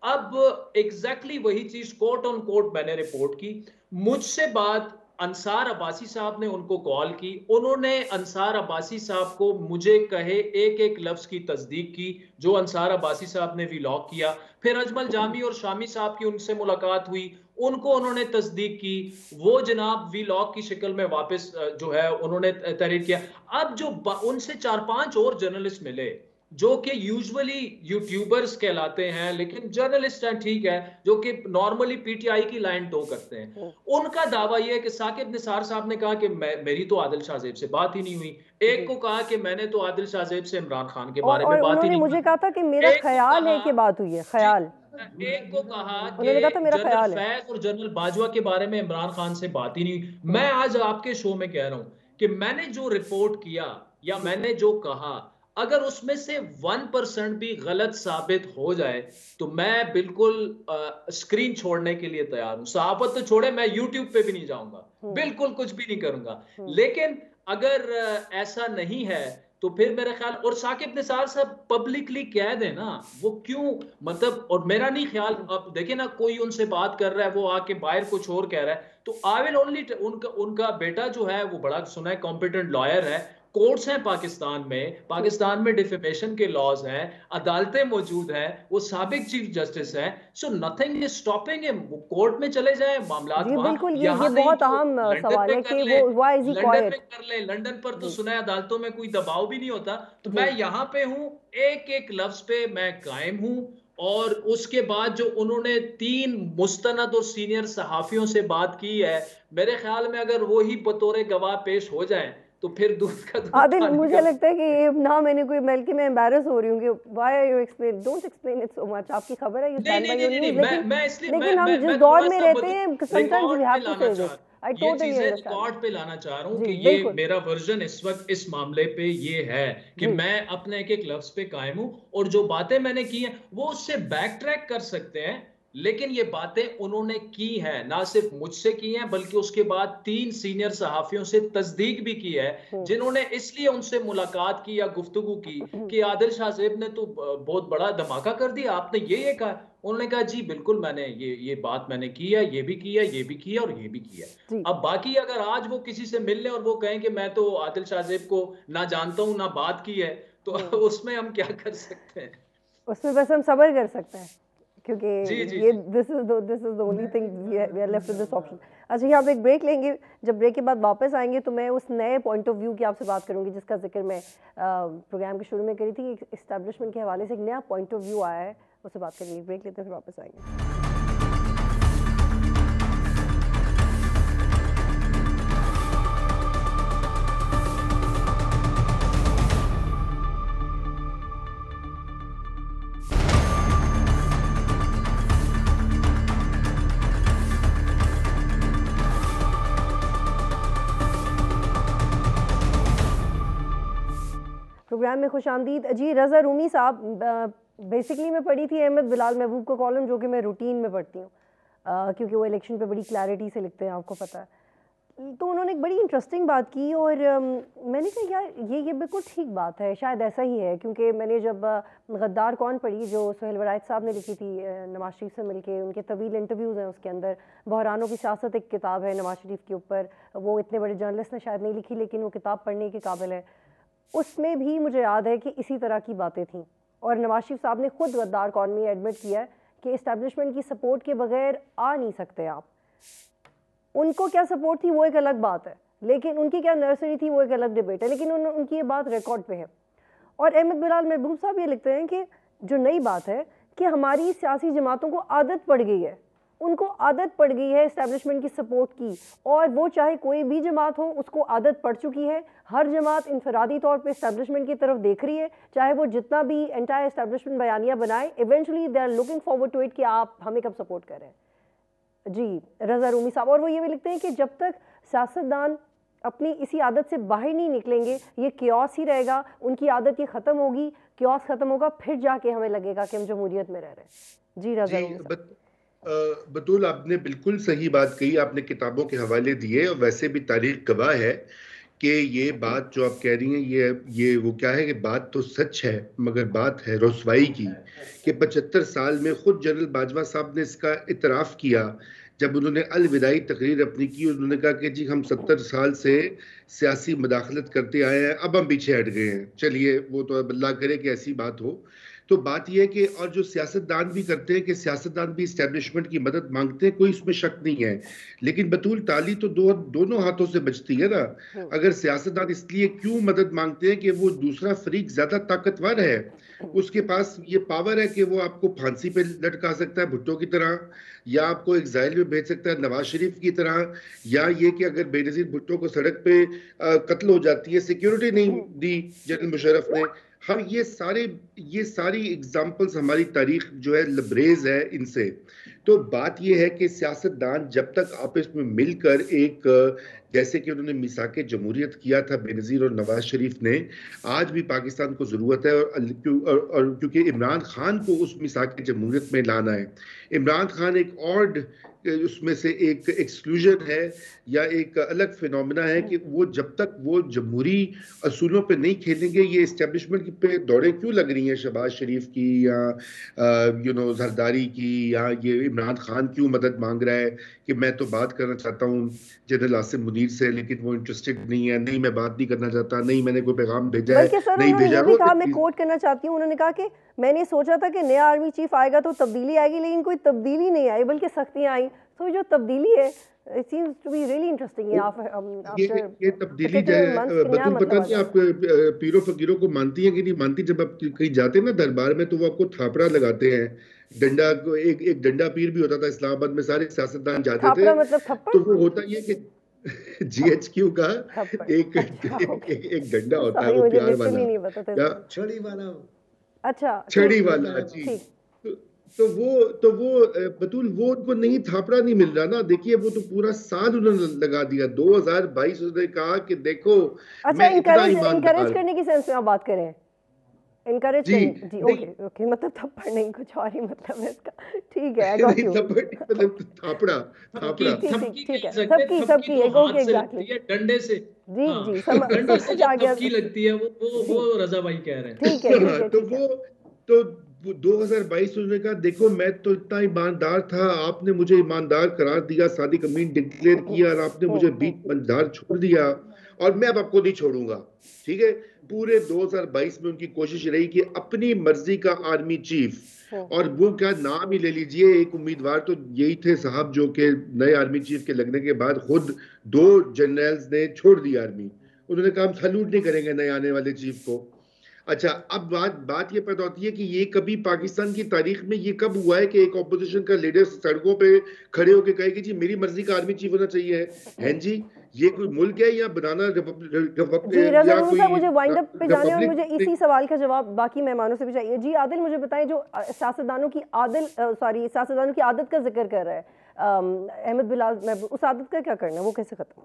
Speaker 3: अब एग्जैक्टली वही चीज कोट ऑन कोट मैंने रिपोर्ट की। मुझसे बात अंसार अब्बासी साहब ने उनको कॉल की, उन्होंने अंसार अब्बासी साहब को मुझे कहे एक एक लफ्ज की तस्दीक की जो अंसार अब्बासी साहब ने वीलॉग किया। फिर अजमल जामी और शामी साहब की उनसे मुलाकात हुई, उनको उन्होंने तस्दीक की, वो जनाब वीलॉग की शक्ल में वापस जो है उन्होंने तहरीर किया। अब जो उनसे 4-5 और जर्नलिस्ट मिले, जो कि यूजुअली यूट्यूबर्स कहलाते हैं, लेकिन जर्नलिस्ट हैं, ठीक है, जो कि नॉर्मली पीटीआई की लाइन टो करते हैं, उनका दावा यह है कि साकिब निसार साहब ने कहा कि मेरी तो आदिल शाहजेब से बात ही नहीं हुई। एक को कहा कि मैंने तो आदिल शाहजेब से इमरान खान के बारे में बात ही नहीं की।
Speaker 1: मुझे कहा था कि मेरा ख्याल है कि बात हुई है, ख्याल।
Speaker 3: एक को कहा कि
Speaker 1: जनरल
Speaker 3: फैज और जनरल बाजवा के बारे में इमरान खान से बात ही नहीं। मैं आज आपके शो में कह रहा हूं कि मैंने जो रिपोर्ट किया या मैंने जो कहा, अगर उसमें से 1% भी गलत साबित हो जाए तो मैं बिल्कुल स्क्रीन छोड़ने के लिए तैयार हूं। सहाफत तो छोड़े, मैं यूट्यूब पे भी नहीं जाऊंगा, बिल्कुल कुछ भी नहीं करूंगा। लेकिन अगर ऐसा नहीं है तो फिर मेरा ख्याल, और साकिब निसार साहब पब्लिकली कह दें ना, वो क्यों, मतलब, और मेरा नहीं ख्याल, अब देखिए ना, कोई उनसे बात कर रहा है, वो आके बाहर कुछ और कह रहा है, तो आई विल ओनली, उनका बेटा जो है वो बड़ा सुना है कॉम्पिटेंट लॉयर है, कोर्ट्स हैं पाकिस्तान में डिफेमेशन के लॉज हैं, अदालतें मौजूद हैं, वो साबिक चीफ जस्टिस हैं, so nothing is stopping him, वो कोर्ट में चले जाएं, मामलात
Speaker 1: बिल्कुल, ये बहुत अहम सवाल है कि वो व्हाई इज ही क्वाइट,
Speaker 3: कर ले। लंदन पर तो सुना है अदालतों में कोई दबाव भी नहीं होता। तो मैं यहाँ पे हूँ, एक एक लफ्ज पे मैं कायम हूँ। और उसके बाद जो उन्होंने 3 मुस्तनद और सीनियर सहाफियों से बात की है, मेरे ख्याल में अगर वो ही बतौर गवाह पेश हो जाए तो फिर दूध का दूध।
Speaker 1: आदिल, मुझे लगता है कि ना मैंने कोई बल्कि मैं एम्बैरस हो रही हूँ कि why are you explain, don't explain it so much. आपकी खबर है, you stand by your news, लेकिन हम जिस दौर में रहते हैं sometimes we have to say this. I totally understand.
Speaker 3: Record पे लाना चाह रहा हूँ कि ये मेरा वर्जन इस वक्त इस मामले पे ये है कि मैं अपने एक एक लफ्ज पे कायम हूँ, और जो बातें मैंने की हैं वो उससे बैक ट्रैक कर सकते हैं, लेकिन ये बातें उन्होंने की हैं, ना सिर्फ मुझसे की हैं बल्कि उसके बाद 3 सीनियर सहाफियों से तस्दीक भी की है, जिन्होंने इसलिए उनसे मुलाकात की या गुफ्तगू की कि आदिल शाहजेब ने तो बहुत बड़ा धमाका कर दिया, आपने ये कहा। उन्होंने कहा जी बिल्कुल, मैंने ये बात मैंने की है, ये भी की है, ये भी की है और ये भी की है। अब बाकी अगर आज वो किसी से मिल ले और वो कहें कि मैं तो आदिल शाहजेब को ना जानता हूं ना बात की है, तो उसमें हम क्या कर सकते हैं?
Speaker 1: उसमें बस हम सब्र कर सकते हैं, क्योंकि ये this is the only thing we are left with this option. अच्छा, यहाँ पे एक ब्रेक लेंगे, जब ब्रेक के बाद वापस आएंगे तो मैं उस नए पॉइंट ऑफ व्यू की आपसे बात करूंगी जिसका जिक्र मैं प्रोग्राम के शुरू में करी थी। एस्टैब्लिशमेंट के हवाले से एक नया पॉइंट ऑफ व्यू आया है, उससे बात करेंगे। ब्रेक लेते हैं, फिर वापस आएंगे। प्रोग्राम में खुशामदीद जी। रज़ा रूमी साहब, बेसिकली मैं पढ़ी थी अहमद बिलाल महबूब का कॉलम, जो कि मैं रूटीन में पढ़ती हूँ क्योंकि वो इलेक्शन पे बड़ी क्लैरिटी से लिखते हैं, आपको पता है। तो उन्होंने एक बड़ी इंटरेस्टिंग बात की और मैंने कहा यार ये बिल्कुल ठीक बात है, शायद ऐसा ही है, क्योंकि मैंने जब गद्दार कौन पढ़ी जो सुहेल वरायत साहब ने लिखी थी नवाज शरीफ से मिलके, उनके तवील इंटरव्यूज़ हैं उसके अंदर, बहरानों की सियासत एक किताब है नवाज शरीफ के ऊपर, वो इतने बड़े जर्नलिस्ट ने शायद नहीं लिखी लेकिन वो किताब पढ़ने के काबिल है। उसमें भी मुझे याद है कि इसी तरह की बातें थीं, और नवाज शरीफ साहब ने खुद गद्दार कौन में एडमिट किया है कि इस्टेब्लिशमेंट की सपोर्ट के बगैर आ नहीं सकते आप। उनको क्या सपोर्ट थी वो एक अलग बात है, लेकिन उनकी क्या नर्सरी थी वो एक अलग डिबेट है, लेकिन उनकी ये बात रिकॉर्ड पे है। और अहमद बिलाल महबूब साहब ये लिखते हैं कि जो नई बात है कि हमारी सियासी जमातों को आदत पड़ गई है, उनको आदत पड़ गई है इस्टेब्लिशमेंट की सपोर्ट की, और वो चाहे कोई भी जमात हो उसको आदत पड़ चुकी है। हर जमात इनफरादी तौर पे इस्टेब्लिशमेंट की तरफ देख रही है, चाहे वो जितना भी एंटायर इस्टेब्लिशमेंट बयानिया बनाए, eventually they are looking forward to it कि आप हमें कब सपोर्ट कर रहे हैं। जी, रज़ा रूमी साहब, और वो ये भी लिखते हैं कि जब तक सियासतदान अपनी इसी आदत से बाहर नहीं निकलेंगे ये क्योस ही रहेगा, उनकी आदत ये ख़त्म होगी, क्योस ख़त्म होगा, फिर जाके हमें लगेगा कि हम जमहूरियत में रह रहे हैं। जी रज़ा रूमी साहब।
Speaker 4: बतूल, आपने बिल्कुल सही बात कही, आपने किताबों के हवाले दिए, और वैसे भी तारीख गवाह है कि ये बात जो आप कह रही हैं ये वो क्या है कि बात तो सच है, मगर बात है रुसवाई की कि 75 साल में खुद जनरल बाजवा साहब ने इसका इतराफ़ किया जब उन्होंने अलविदाई तकरीर अपनी की। उन्होंने कहा कि जी हम 70 साल से सियासी मदाखलत करते आए हैं, अब हम पीछे हट गए हैं, चलिए वो तो अल्लाह करे कि ऐसी बात हो। तो बात यह है कि और जो सियासतदान भी करते हैं कि सियासतदान भी इस्टेब्लिशमेंट की मदद मांगते हैं, कोई इसमें शक नहीं है, लेकिन बतूल ताली तो दोनों हाथों से बचती है ना। अगर सियासतदान इसलिए क्यों मदद मांगते हैं कि वो दूसरा फरीक ज्यादा ताकतवर है, उसके पास ये पावर है कि वो आपको फांसी पे लटका सकता है भुट्टो की तरह, या आपको एग्जाइल में भेज सकता है नवाज शरीफ की तरह, या ये कि अगर बेनजीर भुट्टो को सड़क पे कत्ल हो जाती है, सिक्योरिटी नहीं दी जनरल मुशर्रफ ने। हम ये सारी एग्जाम्पल्स, हमारी तारीख जो है लबरेज है इनसे। तो बात यह है कि सियासतदान जब तक आपस में मिलकर एक, जैसे कि उन्होंने मिसाक जमहूरियत किया था बेनजीर और नवाज शरीफ ने, आज भी पाकिस्तान को जरूरत है। और क्योंकि इमरान खान को उस मिसाक जमहूरियत में लाना है। इमरान खान एक और उसमें से एक एक्सक्लूजन है या एक अलग फिनोमिना है कि वो जब तक वो जमहूरी असूलों पे नहीं खेलेंगे, ये इस्टेब्लिशमेंट पे दौड़े क्यों लग रही हैं शहबाज शरीफ की या जरदारी की, या ये इमरान खान क्यों मदद मांग रहा है कि मैं तो बात करना चाहता हूँ जनरल आसिम मुनीर से, लेकिन वो इंटरेस्टेड नहीं है, नहीं मैं बात नहीं करना चाहता, नहीं मैंने कोई पैगाम भेजा है, नहीं भेजा।
Speaker 1: ये भी कहा, मैं कोट करना चाहती हूँ, उन्होंने कहा कि मैंने सोचा था कि नया आर्मी चीफ आएगा तो तब्दीली आएगी, लेकिन कोई तब्दीली नहीं आई बल्कि सख्तियां आई। तो जो तब्दीली है, it seems to be really interesting.
Speaker 4: ये तब्दीली बतूल पता नहीं आप पीरो फकीरों को मानती हैं कि नहीं मानती। जब आप कहीं जाते हैं ना दरबार में, तो वो आपको थापड़ा लगाते हैं, डंडा, एक डंडा पीर भी होता था इस्लामाबाद में, सारे सियासतदान जाते थे।
Speaker 1: मतलब
Speaker 4: तो वो होता ये कि GHQ का एक डंडा होता है, वो प्यार वाला,
Speaker 2: छड़ी वाला।
Speaker 1: अच्छा,
Speaker 4: छड़ी वाला जी। तो वो बतूल वो उनको नहीं, थापड़ा नहीं मिल रहा ना। देखिए वो तो पूरा साल उन्होंने लगा दिया। 2022 उन्होंने कहा कि देखो मैं इतना
Speaker 1: इनकरेज करने की सेंस में आप बात करें, इनकरेज करने जी। ओके मतलब थप्पड़ नहीं, कुछ और ही मतलब है इसका। ठीक है,
Speaker 4: मतलब थापड़ा
Speaker 1: ठीक है, सबकी ओके एग्जैक्टली
Speaker 3: डंडे से
Speaker 1: जी समझ आ गया
Speaker 3: लगती है वो रजा भाई कह रहे हैं।
Speaker 1: ठीक है।
Speaker 4: तो 2022 उन्होंने कहा देखो मैं तो इतना ईमानदार था, आपने मुझे ईमानदार करार दिया, सादिक अमीन डिक्लेयर किया, और आपने मुझे बीच मंझधार छोड़ दिया, और मैं अब आपको नहीं छोड़ूंगा। ठीक है, पूरे 2022 में उनकी कोशिश रही कि अपनी मर्जी का आर्मी चीफ, और वो क्या नाम ही ले लीजिए, एक उम्मीदवार तो यही थे साहब जो कि नए आर्मी चीफ के लगने के बाद खुद 2 जनरल्स ने छोड़ दी आर्मी। उन्होंने कहा हम सैल्यूट नहीं करेंगे नए आने वाले चीफ को। अच्छा, अब बात ये पैदा होती है कि ये कभी पाकिस्तान की तारीख में ये कब हुआ है कि एक ऑपोजिशन का लीडर सड़कों पे खड़े होकर कहे कि जी मेरी मर्जी का आर्मी चीफ होना चाहिए है जी? ये कोई मुल्क है या बनाना
Speaker 1: मुझे वाइंड अप पे जाने और मुझे इसी सवाल का जवाब बाकी मेहमानों से भी चाहिए। जी आदिल, मुझे बताएं, जो सियासतदानों की आदत का जिक्र कर रहा है अहमद बिलाल, उस आदत का क्या करना है, वो कैसे खत्म?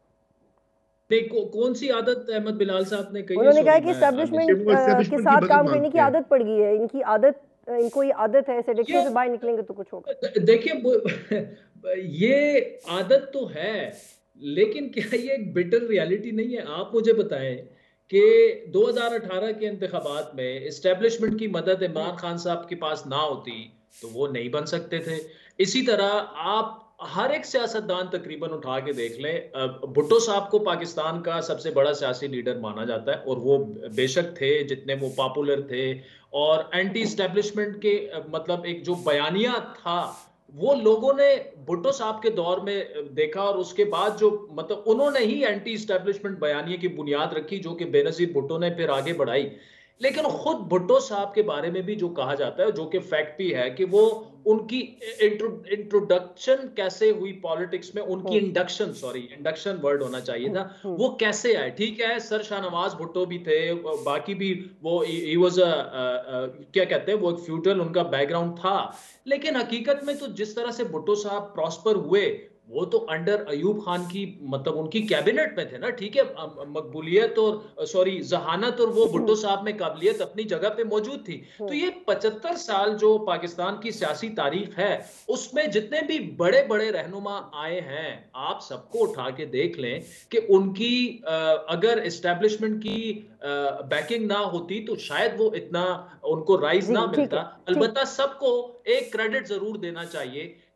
Speaker 3: कौन सी आदत अहमद बिलाल साहब ने कही?
Speaker 1: उन्होंने कहा कि एस्टैब्लिशमेंट के साथ काम करने की आदत पड़ गई है, इनको ये आदत है, सेडेक्शन से बाहर निकलेंगे तो कुछ होगा।
Speaker 3: देखिए ये आदत तो है, लेकिन क्या ये एक बिटर रियलिटी नहीं है? आप मुझे बताएं कि 2018 के इंतखाबात में एस्टैब्लिशमेंट की मदद इमरान खान साहब के पास ना होती तो वो नहीं बन सकते थे। इसी तरह आप हर एक सियासतदान तकरीबन उठा के देख लें, भुट्टो साहब को पाकिस्तान का सबसे बड़ा सियासी लीडर माना जाता है, और वो बेशक थे, जितने वो पॉपुलर थे और एंटी एस्टैब्लिशमेंट के मतलब एक जो बयानिया था वो लोगों ने भुट्टो साहब के दौर में देखा, और उसके बाद जो मतलब उन्होंने ही एंटी एस्टैब्लिशमेंट बयानिया की बुनियाद रखी जो कि बेनजीर भुट्टो ने फिर आगे बढ़ाई। लेकिन खुद भुट्टो साहब के बारे में भी जो कहा जाता है, जो कि फैक्ट भी है, कि वो उनकी इंट्रोडक्शन कैसे हुई पॉलिटिक्स में, उनकी इंडक्शन वर्ड होना चाहिए था, वो कैसे आए। ठीक है, सर शाहनवाज भुट्टो भी थे, बाकी भी वो ही वाज क्या कहते हैं, वो एक फ्यूडल उनका बैकग्राउंड था, लेकिन हकीकत में तो जिस तरह से भुट्टो साहब प्रॉस्पर हुए वो तो अंडर अयूब खान की मतलब उनकी कैबिनेट में थे ना। ठीक है, मकबूलियत और जहानत और वो भुट्टो साहब में काबिलियत अपनी जगह पे मौजूद थी। तो ये 75 साल जो पाकिस्तान की सियासी तारीख है उसमें जितने भी बड़े बड़े रहनुमा आए हैं, आप सबको उठा के देख लें कि उनकी अगर एस्टैब्लिशमेंट की बैकिंग ना होती तो शायद वो इतना उनको राइज ना मिलता। अलबत्ता सबको एक क्रेडिट जरूर देना चाहिए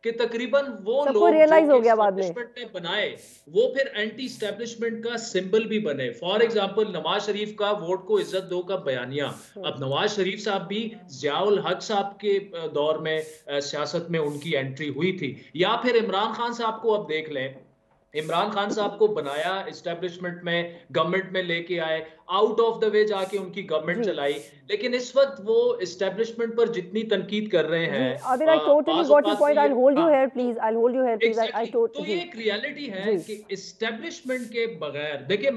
Speaker 3: कि तकरीबन वो
Speaker 1: सबको
Speaker 3: लोग
Speaker 1: रियलाइज
Speaker 3: जो
Speaker 1: हो गया बाद में
Speaker 3: एस्टेब्लिशमेंट ने बनाए वो फिर एंटी एस्टेब्लिशमेंट का सिंबल भी बने। फॉर एग्जांपल नवाज शरीफ का वोट को इज्जत दो का बयानिया, अब नवाज शरीफ साहब भी जियाउल हक साहब के दौर में सियासत में उनकी एंट्री हुई थी, या फिर इमरान खान साहब को अब देख लें, इमरान खान साहब को बनाया एस्टेब्लिशमेंट में, गवर्नमेंट में लेके आए, आउट ऑफ द वे जाके उनकी गवर्नमेंट चलाई, लेकिन इस वक्त वो एस्टेब्लिशमेंट पर जितनी तनकीद कर रहे हैं,
Speaker 1: Adil, I totally got your point. I'll hold you here, please. I'll hold you here, please. I
Speaker 3: तो ये एक रियलिटी है कि एस्टेब्लिशमेंट के बगैर, देखिए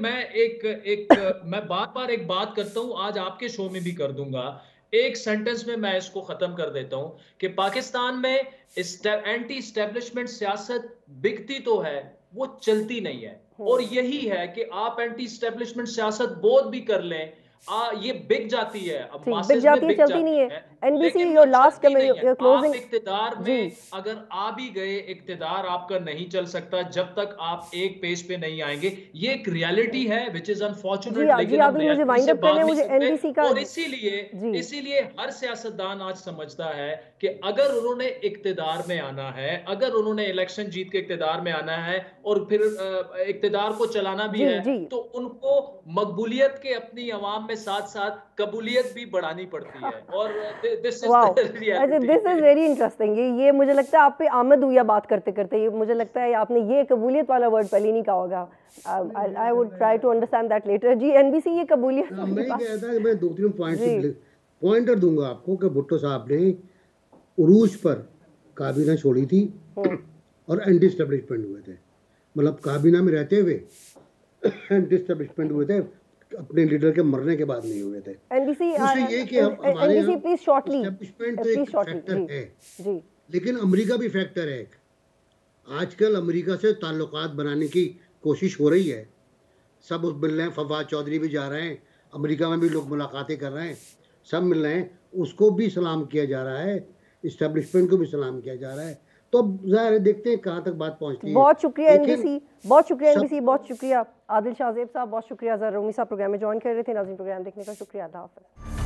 Speaker 3: मैं बार बार एक बात करता हूं, आज आपके शो में भी कर दूंगा, एक सेंटेंस में मैं इसको खत्म कर देता हूं कि पाकिस्तान में एंटी एस्टेब्लिशमेंट सियासत बिकती तो है, वो चलती नहीं है। और यही है कि आप एंटी एस्टेब्लिशमेंट सियासत बोध भी कर लें, ये बिक जाती है, अब
Speaker 1: बिक जाती है, चलती नहीं है। NBC your last your closing.
Speaker 3: इक्तिदार में अगर आ भी गए, इक्तिदार आपका नहीं चल सकता जब तक आप एक पेज पे नहीं आएंगे, ये एक रियलिटी है व्हिच इज अनफॉर्चुनेट। लेकिन हम रियलिटी से भाग नहीं सकते, और इसीलिए हर सियासतदान आज समझता है कि अगर उन्होंने इक्तिदार में आना है, अगर उन्होंने इलेक्शन जीत के इक्तिदार में आना है और फिर इक्तिदार को चलाना भी है, तो उनको मकबूलियत के अपनी अवाम में साथ साथ कबूलियत भी बढ़ानी पड़ती है। और दिस
Speaker 1: इज वेरी इंटरेस्टिंग। ये मुझे लगता है आप पे आमद हुई बात करते करते, ये मुझे लगता है आपने ये कबूलियत वाला वर्ड पहले नहीं कहा होगा। I would try to understand that letter. जी एनबीसी, ये कबूलियत
Speaker 2: मैं कहता कि मैं 2-3 पॉइंटर दूंगा आपको कि भुट्टो साहब ने उरूज पर काबीना छोड़ी थी और एंटी एस्टेब्लिशमेंट हुए थे, मतलब काबीना में रहते हुए एंटी एस्टेब्लिशमेंट हुए थे, अपने लीडर के मरने के बाद नहीं हुए थे।
Speaker 1: एनबीसी
Speaker 2: ये कि हमारे
Speaker 1: एनबीसी प्लीज शॉर्टली,
Speaker 2: एस्टेब्लिशमेंट तो एक फैक्टर है जी, लेकिन अमेरिका भी फैक्टर है एक। आजकल अमेरिका से ताल्लुकात बनाने की कोशिश हो रही है, सब मिल रहे हैं, फवाद चौधरी भी जा रहे हैं, अमेरिका में भी लोग मुलाकातें कर रहे हैं, सब मिल रहे हैं, उसको भी सलाम किया जा रहा है, इस्टेब्लिशमेंट को भी सलाम किया जा रहा है। तो जाहिर है देखते हैं कहाँ तक बात पहुँचती है।
Speaker 1: बहुत शुक्रिया एनबीसी, बहुत शुक्रिया एनबीसी, बहुत शुक्रिया आदिल शाहजेब साहब, बहुत शुक्रिया ज़हरा रूमी साहब प्रोग्राम में ज्वाइन कर रहे थे। नाज़रीन, प्रोग्राम देखने का शुक्रिया, अल्लाह हाफ़िज़।